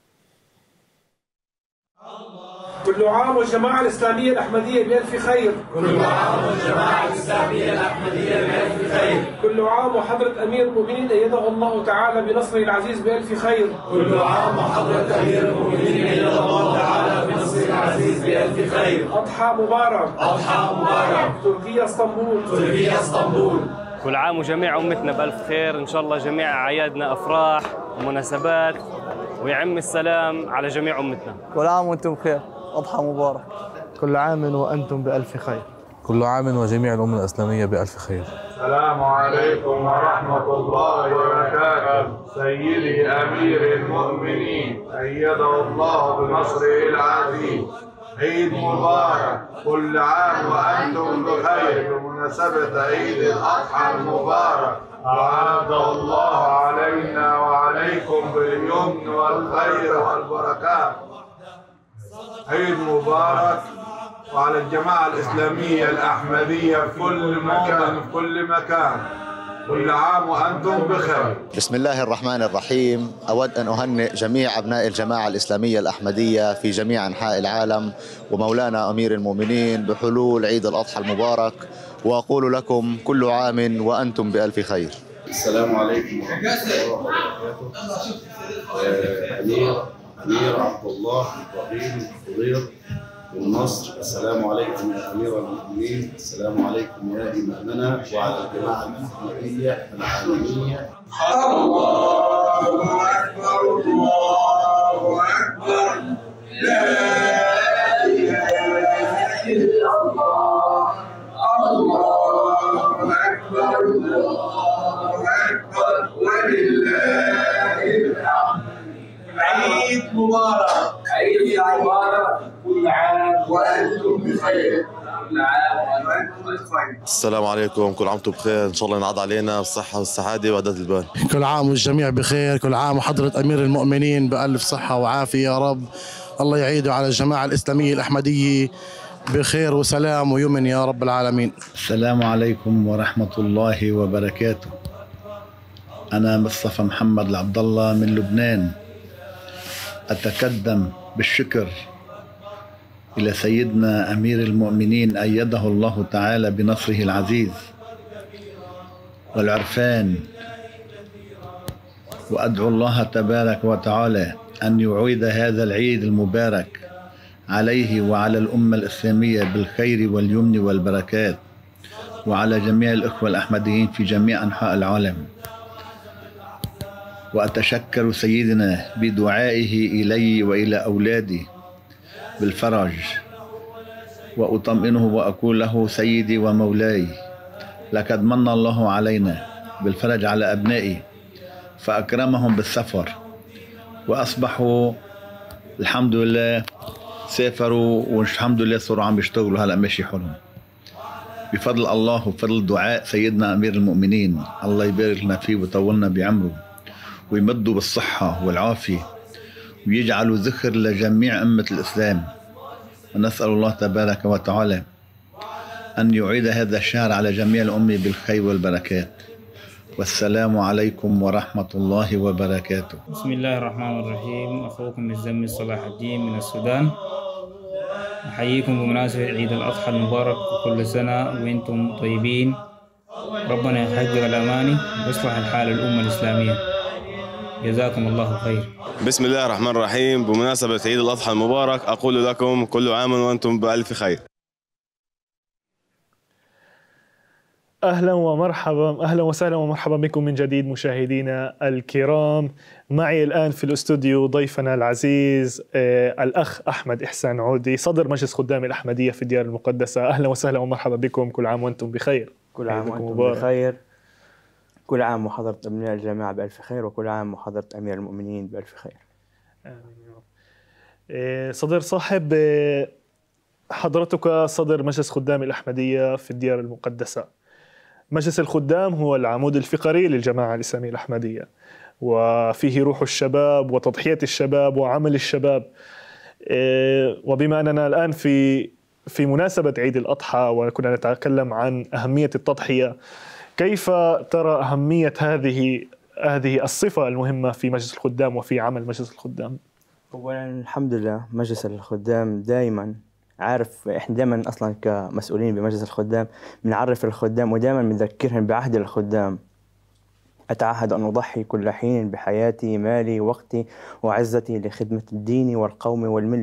كل عام والجماعة الإسلامية الأحمدية بألف خير.
كل عام والجماعة الإسلامية الأحمدية بألف خير.
كل عام وحضرة أمير المؤمنين أيده الله تعالى بنصره العزيز بألف خير.
كل عام وحضرة أمير المؤمنين أيده الله تعالى بنصره العزيز بألف
بخير. أضحى مبارك.
أضحى مبارك.
تركيا اسطنبول.
تركيا اسطنبول.
كل عام وجميع أمتنا بألف خير، إن شاء الله جميع أعيادنا أفراح ومناسبات، ويعم السلام على جميع أمتنا.
كل عام وأنتم بخير، أضحى مبارك.
كل عام وأنتم بألف خير.
كل عام وجميع الأمة الإسلامية بألف خير.
السلام عليكم ورحمة الله وبركاته. سيدي أمير المؤمنين أيده الله بنصره العزيز، عيد مبارك. كل عام وأنتم بخير بمناسبة عيد الأضحى المبارك. أعاد الله علينا وعليكم باليمن والخير والبركات. عيد مبارك وعلى الجماعة الإسلامية الأحمدية في كل مكان في كل مكان. كل عام وأنتم بخير.
بسم الله الرحمن الرحيم. أود أن أهنئ جميع أبناء الجماعة الإسلامية الأحمدية في جميع أنحاء العالم ومولانا أمير المؤمنين بحلول عيد الأضحى المبارك، وأقول لكم كل عام وأنتم بألف خير.
السلام عليكم ورحمة الله وبركاته. أمير أمير عبد الله إبراهيم الخضير من مصر. السلام عليكم يا أمير المؤمنين. السلام عليكم يا إمامنا وعلى الجماعة الأحمدية العالمية.
الله أكبر الله أكبر، لا إله إلا الله. الله أكبر الله أكبر ولله الحمد. عيد مبارك. عيد مبارك. كل عام وأنتم بخير. كل عام وأنتم بخير.
السلام عليكم، كل عام وأنتم بخير، إن شاء الله ينعاد علينا بالصحة والسعادة وعداد البال.
كل عام والجميع بخير، كل عام وحضرة أمير المؤمنين بألف صحة وعافية يا رب. الله يعيده على الجماعة الإسلامية الأحمدية بخير وسلام ويمن يا رب العالمين.
السلام عليكم ورحمة الله وبركاته. أنا مصطفى محمد العبد الله من لبنان. أتقدم بالشكر إلى سيدنا أمير المؤمنين أيده الله تعالى بنصره العزيز والعرفان، وأدعو الله تبارك وتعالى أن يعيد هذا العيد المبارك عليه وعلى الأمة الإسلامية بالخير واليمن والبركات، وعلى جميع الإخوة الأحمديين في جميع أنحاء العالم. وأتشكر سيدنا بدعائه إلي وإلى أولادي بالفرج، وأطمئنه وأقول له سيدي ومولاي، لقد من الله علينا بالفرج على أبنائي فأكرمهم بالسفر، وأصبحوا الحمد لله سافروا والحمد لله صاروا عم بيشتغلوا هلا ماشي حالهم بفضل الله وبفضل دعاء سيدنا أمير المؤمنين. الله يبارك لنا فيه ويطولنا بعمره ويمدوا بالصحة والعافية ويجعلوا ذخر لجميع أمة الإسلام. ونسأل الله تبارك وتعالى أن يعيد هذا الشهر على جميع الأمة بالخير والبركات. والسلام عليكم ورحمة الله وبركاته.
بسم الله الرحمن الرحيم. أخوكم الزمي صلاح الدين من السودان. أحييكم بمناسبة عيد الأضحى المبارك، وكل سنة وأنتم طيبين. ربنا يحقق الأماني ويصلح الحال الأمة الإسلامية. جزاكم الله خير.
بسم الله الرحمن الرحيم. بمناسبة عيد الأضحى المبارك أقول لكم كل عام وأنتم بألف خير.
أهلا ومرحبا، أهلا وسهلا ومرحبا بكم من جديد مشاهدينا الكرام. معي الآن في الاستوديو ضيفنا العزيز آه الأخ أحمد إحسان عودي، صدر مجلس خدام الأحمدية في الديار المقدسة. أهلا وسهلا ومرحبا بكم، كل عام وأنتم بخير.
كل عام وأنتم بخير. كل عام وحضرة أبناء الجماعة بألف خير، وكل عام وحضرة أمير المؤمنين بألف خير.
آمين. صدر صاحب، حضرتك صدر مجلس خدام الأحمدية في الديار المقدسة. مجلس الخدام هو العمود الفقري للجماعة الإسلامية الأحمدية، وفيه روح الشباب وتضحية الشباب وعمل الشباب. وبما أننا الآن في في مناسبة عيد الأضحى وكنا نتكلم عن أهمية التضحية، كيف ترى أهمية هذه هذه الصفة المهمة في مجلس الخدام وفي عمل مجلس الخدام؟
أولا الحمد لله مجلس الخدام دائما عارف، احنا دائما اصلا كمسؤولين بمجلس الخدام بنعرف الخدام ودائما بنذكرهم بعهد الخدام. أتعهد أن أضحي كل حين بحياتي، مالي، وقتي وعزتي لخدمة الدين والقوم والملة،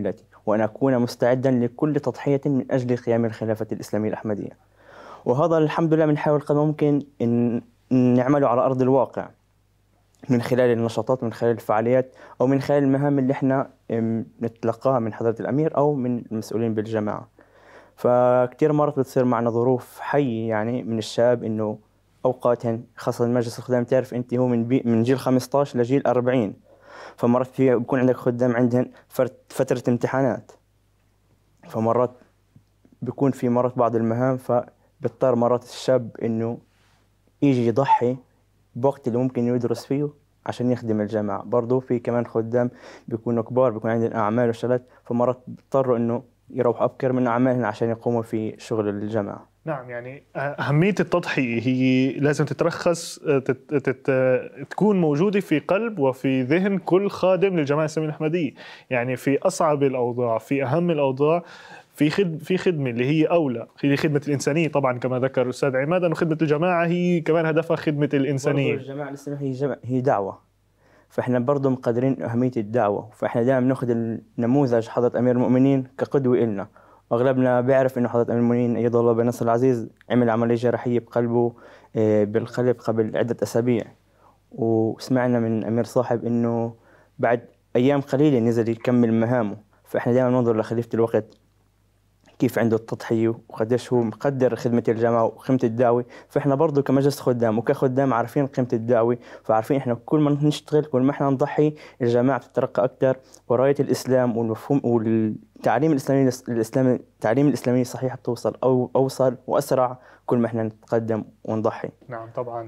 وأن أكون مستعدا لكل تضحية من أجل قيام الخلافة الإسلامية الأحمدية. وهذا الحمد لله بنحاول قدر ممكن إن نعمله على أرض الواقع من خلال النشاطات، من خلال الفعاليات، أو من خلال المهام اللي احنا نتلقاها من حضرة الأمير أو من المسؤولين بالجماعة. فكتير مرات بتصير معنا ظروف حي يعني من الشباب إنه أوقاتهن خاصة مجلس الخدام، تعرف أنت هو من, بي من جيل خمسة عشر لجيل أربعين، فمرات في بيكون عندك خدام عندهن فترة امتحانات، فمرات بيكون في مرات بعض المهام فبيضطر مرات الشاب إنه يجي يضحي بوقت اللي ممكن يدرس فيه عشان يخدم الجامعة. برضو في كمان خدام بيكونوا كبار بيكون عندهم أعمال وشغلات، فمرات بيضطروا إنه يروحوا أبكر من أعمالهم عشان يقوموا في شغل الجامعة.
نعم، يعني أهمية التضحية هي لازم تترخص تت تت تكون موجودة في قلب وفي ذهن كل خادم للجماعة الإسلامية الأحمدية. يعني في أصعب الأوضاع، في أهم الأوضاع، في خد في خدمة اللي هي أولى، هي خدمة الإنسانية طبعا كما ذكر الأستاذ عماد، أنه خدمة الجماعة هي كمان هدفها خدمة الإنسانية.
الجماعة الإسلامية هي جماعة هي دعوة، فإحنا برضو مقدرين أهمية الدعوة، فإحنا دائما نأخذ النموذج حضرة أمير المؤمنين كقدوة إلنا. أغلبنا بيعرف إنه حضرة أمير المؤمنين أيد الله بن نصر العزيز عمل عملية جراحية بقلبه بالقلب قبل عدة أسابيع، وسمعنا من أمير صاحب إنه بعد أيام قليلة نزل يكمل مهامه. فإحنا دائما ننظر لخليفة الوقت كيف عنده التضحية وقديش هو مقدر خدمة الجامعة وقيمة الدعوة. فإحنا برضو كمجلس خدام وكخدام عارفين قيمة الدعوة، فعارفين إحنا كل ما نشتغل كل ما إحنا نضحي الجامعة بتترقى أكثر، وراية الإسلام والمفهوم والتعليم الإسلامي الإسلام التعليم الإسلامي صحيح بتوصل أو أوصل وأسرع كل ما إحنا نتقدم ونضحي.
نعم طبعا.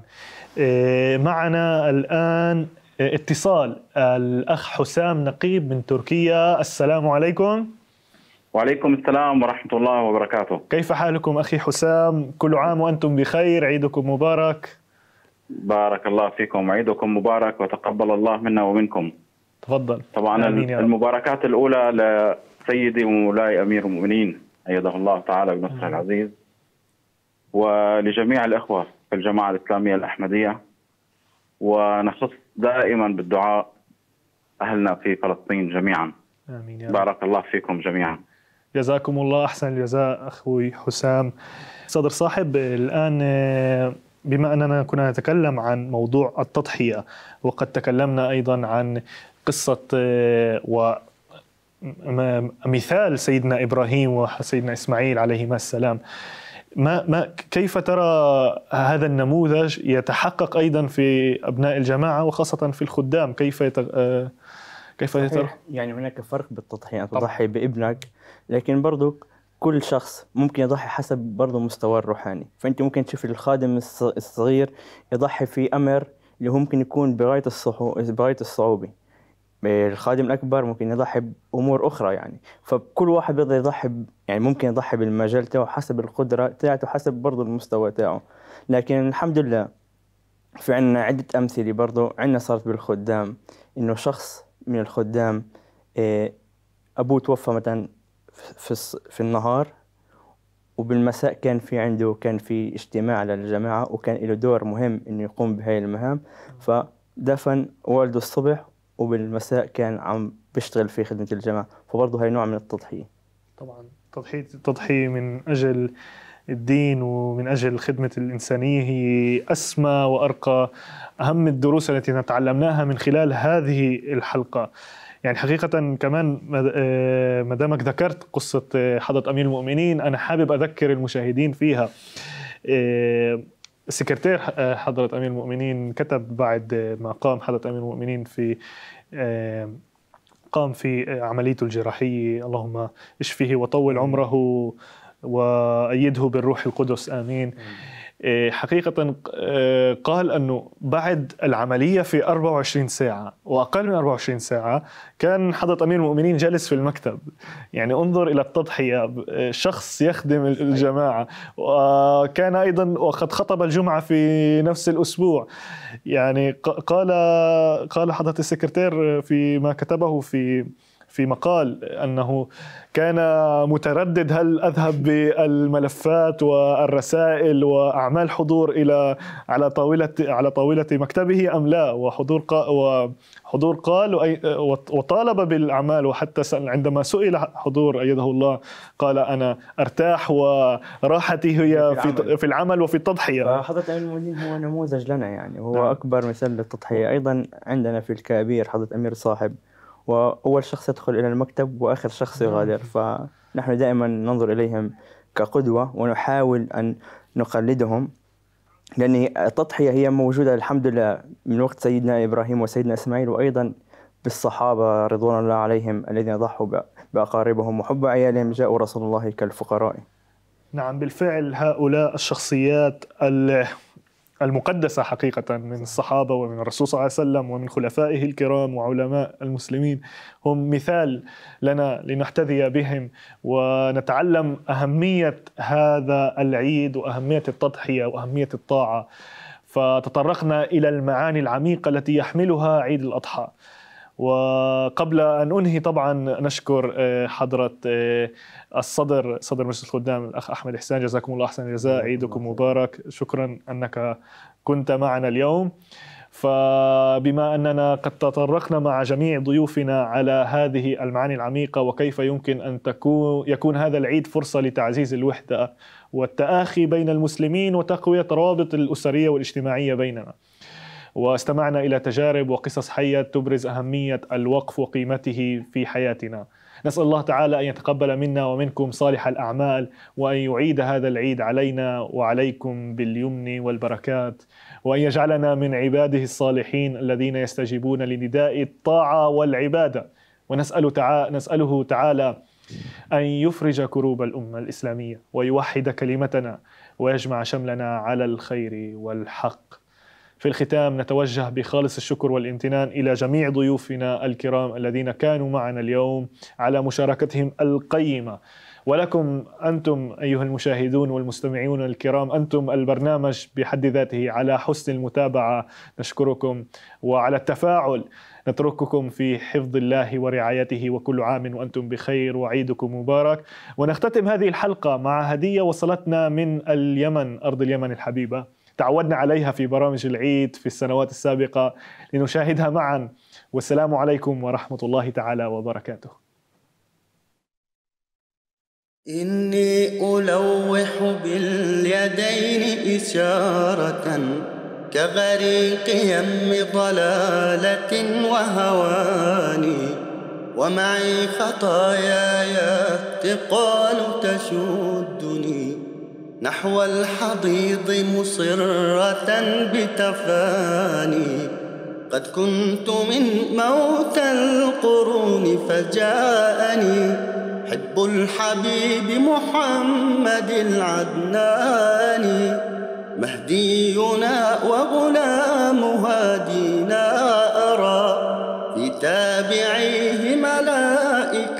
معنا الآن اتصال الأخ حسام نقيب من تركيا. السلام عليكم.
وعليكم السلام ورحمة الله وبركاته.
كيف حالكم أخي حسام؟ كل عام وأنتم بخير، عيدكم مبارك.
بارك الله فيكم، عيدكم مبارك وتقبل الله منا ومنكم.
تفضل.
طبعا المباركات الأولى لسيدي ومولاي أمير المؤمنين أيده الله تعالى بنصره العزيز، ولجميع الإخوة في الجماعة الإسلامية الأحمدية، ونخص دائما بالدعاء أهلنا في فلسطين جميعا.
آمين يا
رب. بارك الله فيكم جميعا.
جزاكم الله أحسن الجزاء أخوي حسام. صدر صاحب، الآن بما أننا كنا نتكلم عن موضوع التضحية، وقد تكلمنا أيضا عن قصة ومثال سيدنا إبراهيم وسيدنا إسماعيل عليهما السلام، ما ما كيف ترى هذا النموذج يتحقق أيضا في أبناء الجماعة وخاصة في الخدام؟ كيف يتغ... كيف يتر...
يعني هناك فرق بالتضحية، أن تضحي بابنك، لكن برضو كل شخص ممكن يضحي حسب برضو مستوى الروحاني. فأنت ممكن تشوف الخادم الصغير يضحي في أمر اللي هو ممكن يكون بغاية الصحو... بغاية الصعوبة، الخادم الأكبر ممكن يضحي بأمور أخرى يعني. فكل واحد بيقدر يضحي ب... يعني ممكن يضحي بالمجال تاعه حسب القدرة تاعته حسب برضو المستوى تاعه. لكن الحمد لله في عنا عدة أمثلة برضو عنا صارت بالخدام، إنه شخص من الخدام أبوه توفى مثلا في في النهار، وبالمساء كان في عنده كان في اجتماع للجماعة وكان له دور مهم إنه يقوم بهاي المهام، فدفن والده الصبح وبالمساء كان عم بيشتغل في خدمة الجماعة. فبرضه هاي نوع من التضحية.
طبعا تضحية تضحية من أجل الدين ومن أجل خدمة الإنسانية هي أسمى وأرقى أهم الدروس التي نتعلمناها من خلال هذه الحلقة. يعني حقيقة كمان مدامك ذكرت قصة حضرة أمير المؤمنين، أنا حابب أذكر المشاهدين فيها. سكرتير حضرة أمير المؤمنين كتب بعد ما قام حضرة أمير المؤمنين في قام في عمليته الجراحية، اللهم اشفه وطول عمره وأيده بالروح القدس آمين. حقيقة قال أنه بعد العملية في أربعة وعشرين ساعة وأقل من أربعة وعشرين ساعة كان حضرة أمير المؤمنين جالس في المكتب. يعني انظر إلى التضحية، شخص يخدم الجماعة، وكان أيضا وقد خطب الجمعة في نفس الأسبوع. يعني قال قال حضرة السكرتير في ما كتبه في في مقال أنه كان متردد هل أذهب بالملفات والرسائل وأعمال حضور إلى على طاولة على طاولة مكتبه أم لا، وحضور وحضور قال وطالب بالأعمال، وحتى عندما سئل حضور أيده الله قال أنا أرتاح وراحتي هي في في العمل وفي التضحية.
حضرة أمير المؤمنين هو نموذج لنا، يعني هو نعم. أكبر مثال للتضحية. أيضا عندنا في الكبير حضرة أمير صاحب، وأول شخص يدخل إلى المكتب وآخر شخص يغادر، فنحن دائما ننظر إليهم كقدوة ونحاول أن نقلدهم، لأن التضحية هي موجودة الحمد لله من وقت سيدنا إبراهيم وسيدنا إسماعيل، وأيضا بالصحابة رضوان الله عليهم الذين ضحوا بأقاربهم وحب عيالهم جاءوا رسول الله كالفقراء.
نعم بالفعل هؤلاء الشخصيات المقدسة حقيقة من الصحابة ومن الرسول صلى الله عليه وسلم ومن خلفائه الكرام وعلماء المسلمين هم مثال لنا لنحتذي بهم ونتعلم أهمية هذا العيد وأهمية التضحية وأهمية الطاعة. فتطرقنا إلى المعاني العميقة التي يحملها عيد الأضحى. وقبل أن أنهي طبعا نشكر حضرة الصدر صدر مجلس الخدام الأخ أحمد إحسان، جزاكم الله أحسن الجزاء، عيدكم مبارك، شكرا أنك كنت معنا اليوم. فبما أننا قد تطرقنا مع جميع ضيوفنا على هذه المعاني العميقة وكيف يمكن أن تكون يكون هذا العيد فرصة لتعزيز الوحدة والتآخي بين المسلمين وتقوية الروابط الأسرية والاجتماعية بيننا، واستمعنا إلى تجارب وقصص حية تبرز أهمية الوقف وقيمته في حياتنا. نسأل الله تعالى أن يتقبل منا ومنكم صالح الأعمال، وأن يعيد هذا العيد علينا وعليكم باليمن والبركات، وأن يجعلنا من عباده الصالحين الذين يستجيبون لنداء الطاعة والعبادة. ونسأل تعالى نسأله تعالى أن يفرج كروب الأمة الإسلامية ويوحد كلمتنا ويجمع شملنا على الخير والحق. في الختام نتوجه بخالص الشكر والامتنان إلى جميع ضيوفنا الكرام الذين كانوا معنا اليوم على مشاركتهم القيمة، ولكم أنتم أيها المشاهدون والمستمعون الكرام، أنتم البرنامج بحد ذاته، على حسن المتابعة نشكركم، وعلى التفاعل. نترككم في حفظ الله ورعايته، وكل عام وأنتم بخير وعيدكم مبارك. ونختتم هذه الحلقة مع هدية وصلتنا من اليمن، أرض اليمن الحبيبة، تعودنا عليها في برامج العيد في السنوات السابقة، لنشاهدها معا. والسلام عليكم ورحمة الله تعالى وبركاته.
إني ألوح باليدين إشارة كغريق يم ضلالة وهواني، ومعي خطاياي ثقال تشدني نحو الحضيض مصرة بتفاني. قد كنت من موتى القرون فجاءني حب الحبيب محمد العدناني، مهدينا وغلام هادينا أرى في تابعيه ملائك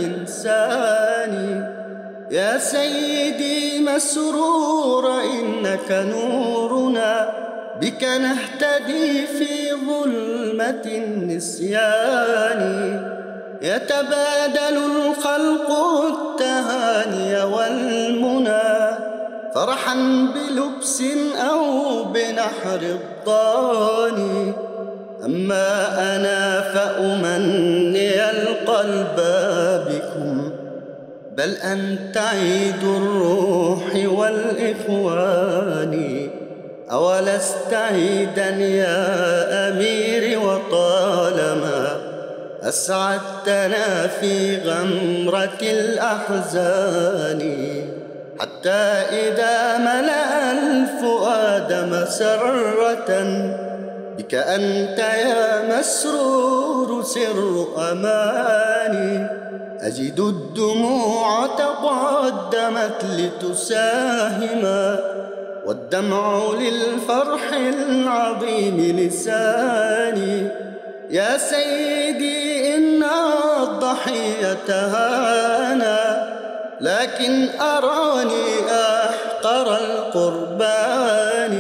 الإنسان. يا سيدي مسرور إنك نورنا، بك نهتدي في ظلمة النسيان. يتبادل الخلق التهاني والمنى فرحا بلبس أو بنحر الضاني. أما أنا فأمني القلب بكم، بل أنت عيد الروح والإخوان. أولست عيدا يا أميري، وطالما أسعدتنا في غمرة الأحزان، حتى إذا ملأ الفؤاد مسرة بك أنت يا مسرور سر أماني. أجد الدموع تقدمت لتساهما، والدمع للفرح العظيم لساني. يا سيدي إن الضحية هانا، لكن أراني أحقر القربان.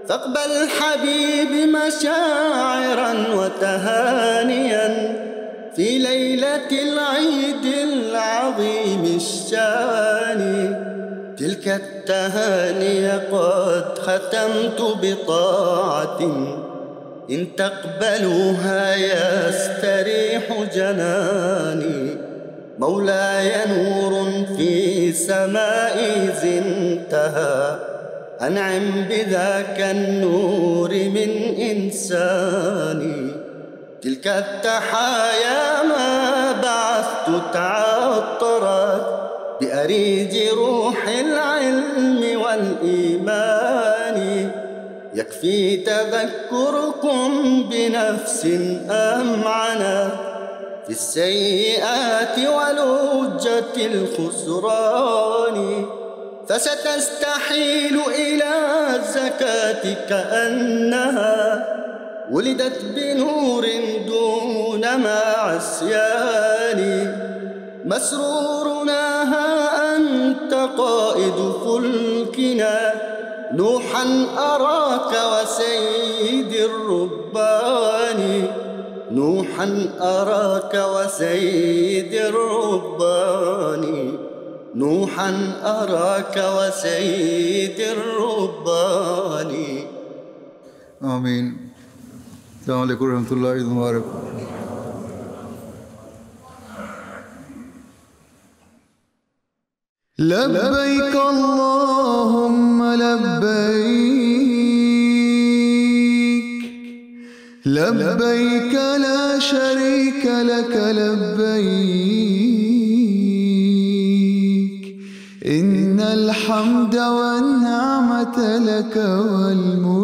فاقبل حبيبي مشاعرا وتهانيا في في ليلة العيد العظيم الشان. تلك التهاني قد ختمت بطاعة، إن تقبلوها يستريح جناني. مولاي نور في سمائي زنتها، أنعم بذاك النور من إنساني. تلك التحايا ما بعثت تعطرت بأريج روح العلم والإيمان. يكفي تذكركم بنفس أمعنت في السيئات ولجة الخسران. فستستحيل إلى الزكاة كأنها ولدت بنور دون ما عصيان. مسرورنا ها أنت قائد فلكنا، نوحا أراك وسيد الربان. نوحا أراك وسيد الربان. نوحا أراك وسيد الربان.
آمين. السلام عليكم ورحمة الله وبركاته.
لبيك اللهم لبيك، لبيك لا شريك لك لبيك، إن الحمد والنعمة لك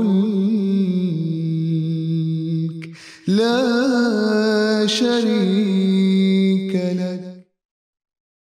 والملك لا شريك